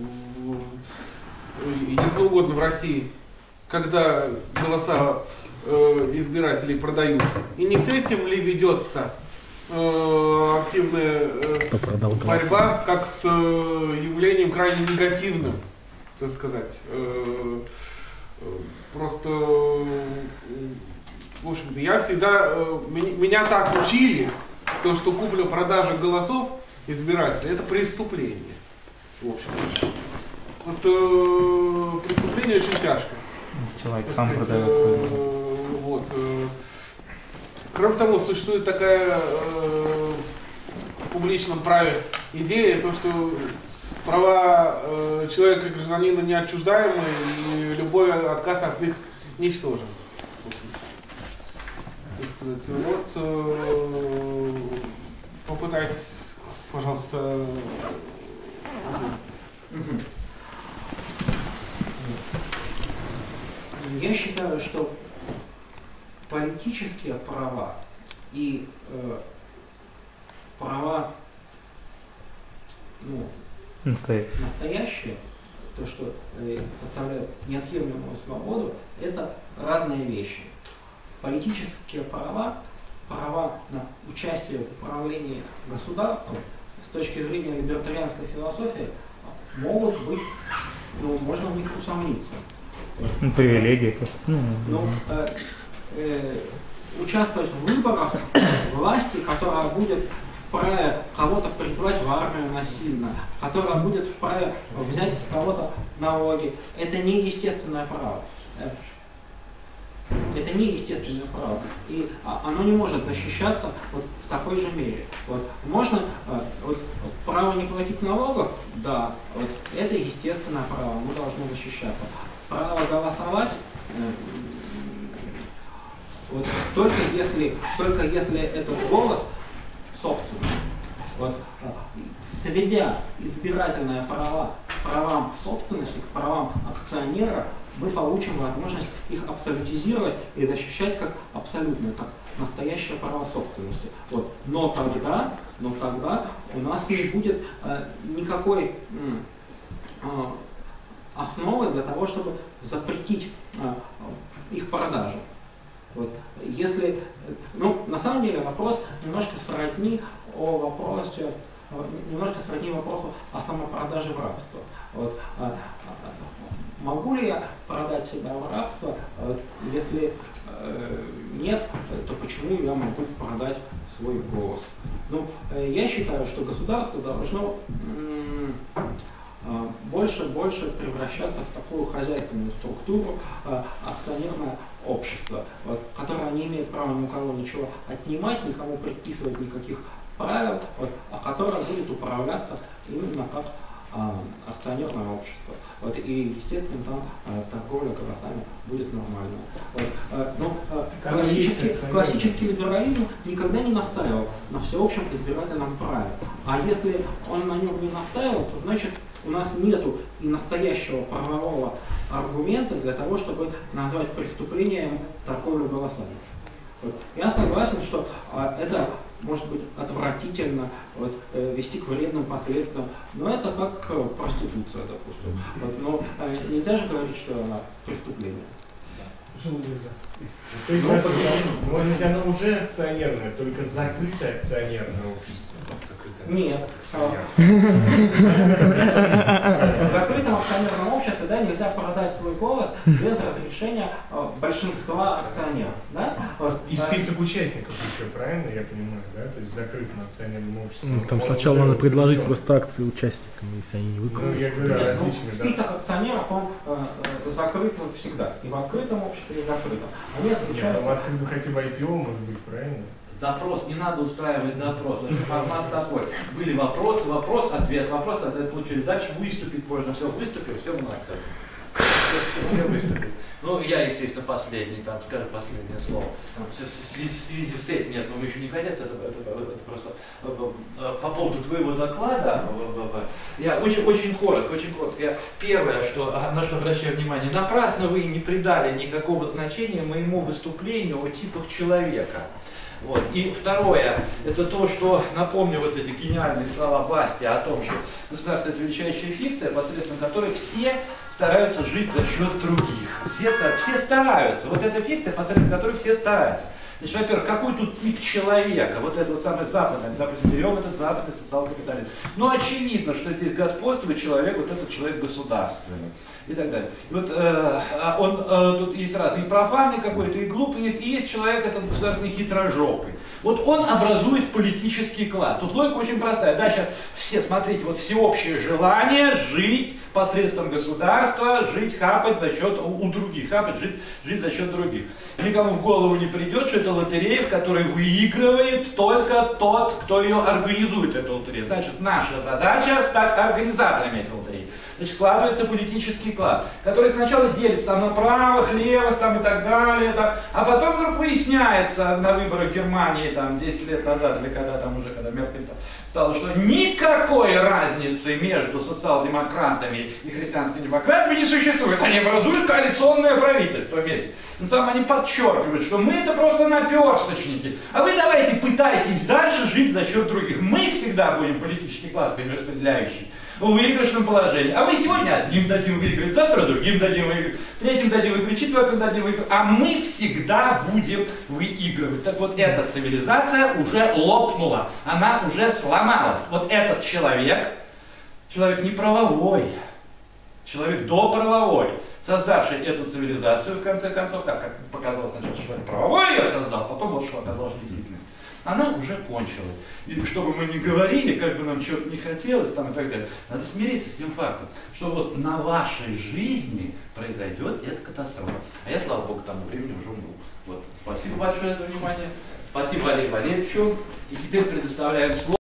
если угодно, в России, когда голоса э, избирателей продаются. И не с этим ли ведется э, активная э, борьба, как с э, явлением крайне негативным, так сказать. Э, э, просто, э, в общем-то, я всегда, э, меня, меня так учили, то, что купля-продажа голосов избирателей — это преступление. В общем-то. Вот, э, преступление очень тяжкое. Человек сам продается. Э, вот, э, кроме того, существует такая э, в публичном праве идея, то, что права э, человека и гражданина неотчуждаемы, и любой отказ от них ничтожен. Так сказать, вот, э, попытайтесь, пожалуйста. Я считаю, что политические права и э, права ну, настоящие. настоящие, то, что э, составляет неотъемлемую свободу, это разные вещи. Политические права, права на участие в управлении государством с точки зрения либертарианской философии могут быть, ну, можно в них усомниться. Ну, привилегии просто. Ну, ну, э, э, участвовать в выборах власти, которая будет вправе кого-то призвать в армию насильно, которая будет вправе взять из кого-то налоги. Это не естественное право. Это не естественное право. И оно не может защищаться вот в такой же мере. Вот. Можно вот, право не платить налогов, да, вот, это естественное право, мы должны защищаться. Право голосовать, вот, только если, только если этот голос собственный. Вот, сведя избирательные права к правам собственности, к правам акционера, мы получим возможность их абсолютизировать и защищать как абсолютное, как настоящее право собственности. Вот. Но тогда, но тогда у нас не будет э, никакой э, основы для того, чтобы запретить э, их продажу. Вот. Если, ну, на самом деле вопрос немножко сродни о вопросе, немножко сродни вопросу о самопродаже в рабство. Вот. Могу ли я продать себя в рабство? Вот. Если э, нет, то почему я могу продать свой голос? Ну, э, я считаю, что государство должно э, больше больше превращаться в такую хозяйственную структуру, э, акционерное общество, вот, которое не имеет права ни у кого ничего отнимать, никому предписывать никаких правил, вот, а которое будет управляться именно как а, акционерное общество. Вот, и, естественно, там а, торговля голосами будет нормальная. Вот, а, но а, классический, классический либерализм никогда не настаивал на всеобщем избирательном праве. А если он на нем не настаивал, то значит у нас нету и настоящего правового аргумента для того, чтобы назвать преступлением торговлю голосами. Вот. Я согласен, что а, это может быть отвратительно, вот, э, вести к вредным последствиям, но это как э, проституция, допустим. Вот, но э, нельзя же говорить, что она преступление. То есть, ну, может быть, оно уже акционерное, только закрытое акционерное общество. Нет. В закрытом акционерном обществе, да, нельзя продать свой голос без разрешения большинства акционеров. Да? И список участников еще, правильно я понимаю, да? То есть в закрытом акционерном обществе. Ну, там сначала надо предложить сделан. Просто акции участникам, если они не выкупят. Ну, я говорю о различных, да. Список акционеров, он э, закрыт всегда. И в открытом обществе, и в закрытом. Они отвечают... Нет, в открытом хотя бы ай пи о может быть, правильно? Допрос, не надо устраивать допрос. Формат такой. Были вопросы, вопрос, ответ, вопрос, ответ получили. Дальше выступить можно. Все, выступил, все у нас. Все, все, все выступили. Ну, я, естественно, последний, там, скажу последнее слово. В связи, в связи с этим, нет, ну, еще не годится, это, это, это просто по поводу твоего доклада, я очень, очень коротко, очень коротко. Я, первое, что, на что обращаю внимание, напрасно вы не придали никакого значения моему выступлению о типах человека. Вот. И второе, это то, что, напомню вот эти гениальные слова Басти о том, что государство это величайшая фикция, посредством которой все стараются жить за счет других. Все, все стараются. Вот эта фикция, посредством которой все стараются. Значит, во-первых, какой тут тип человека? Вот это вот самое западное, допустим, берем этот западный социал-капитализм. Ну, очевидно, что здесь господствует человек, вот этот человек государственный. И так далее. И вот э, он, э, тут есть разные, и профанный какой-то, и глупый есть, и есть человек этот государственный хитрожопый. Вот он образует политический класс. Тут логика очень простая. Да, сейчас все, смотрите, вот всеобщее желание жить посредством государства, жить, хапать за счет у, у других, хапать, жить, жить за счет других. Никому в голову не придет, что это лотерея, в которой выигрывает только тот, кто ее организует, эту лотерею. Значит, наша задача стать организаторами этой лотереи. Значит, складывается политический класс, который сначала делится там, на правых, левых там, и так далее, там, а потом вдруг выясняется на выборах Германии там, десять лет назад, или когда там уже, когда Меркель там, стало, что никакой разницы между социал-демократами и христианскими демократами не существует. Они образуют коалиционное правительство вместе. Но сам они подчеркивают, что мы это просто наперсточники. А вы давайте пытайтесь дальше жить за счет других. Мы всегда будем политический класс перераспределяющий в выигрышном положении. А вы сегодня одним дадим выиграть, завтра другим дадим выиграть, третьим дадим выиграть, четвертым дадим выиграть. А мы всегда будем выигрывать. Так вот, эта цивилизация уже лопнула, она уже сломалась. Вот этот человек, человек не правовой, человек доправовой, создавший эту цивилизацию, в конце концов, так как показалось сначала, что это правовой ее создал, потом вот что оказалось действительность, она уже кончилась. И чтобы мы не говорили, как бы нам чего-то не хотелось, там и так далее, надо смириться с тем фактом, что вот на вашей жизни произойдет эта катастрофа. А я, слава богу, к тому времени уже умру. Вот. Спасибо большое за внимание. Спасибо Валерию Валерьевичу. И теперь предоставляем слово.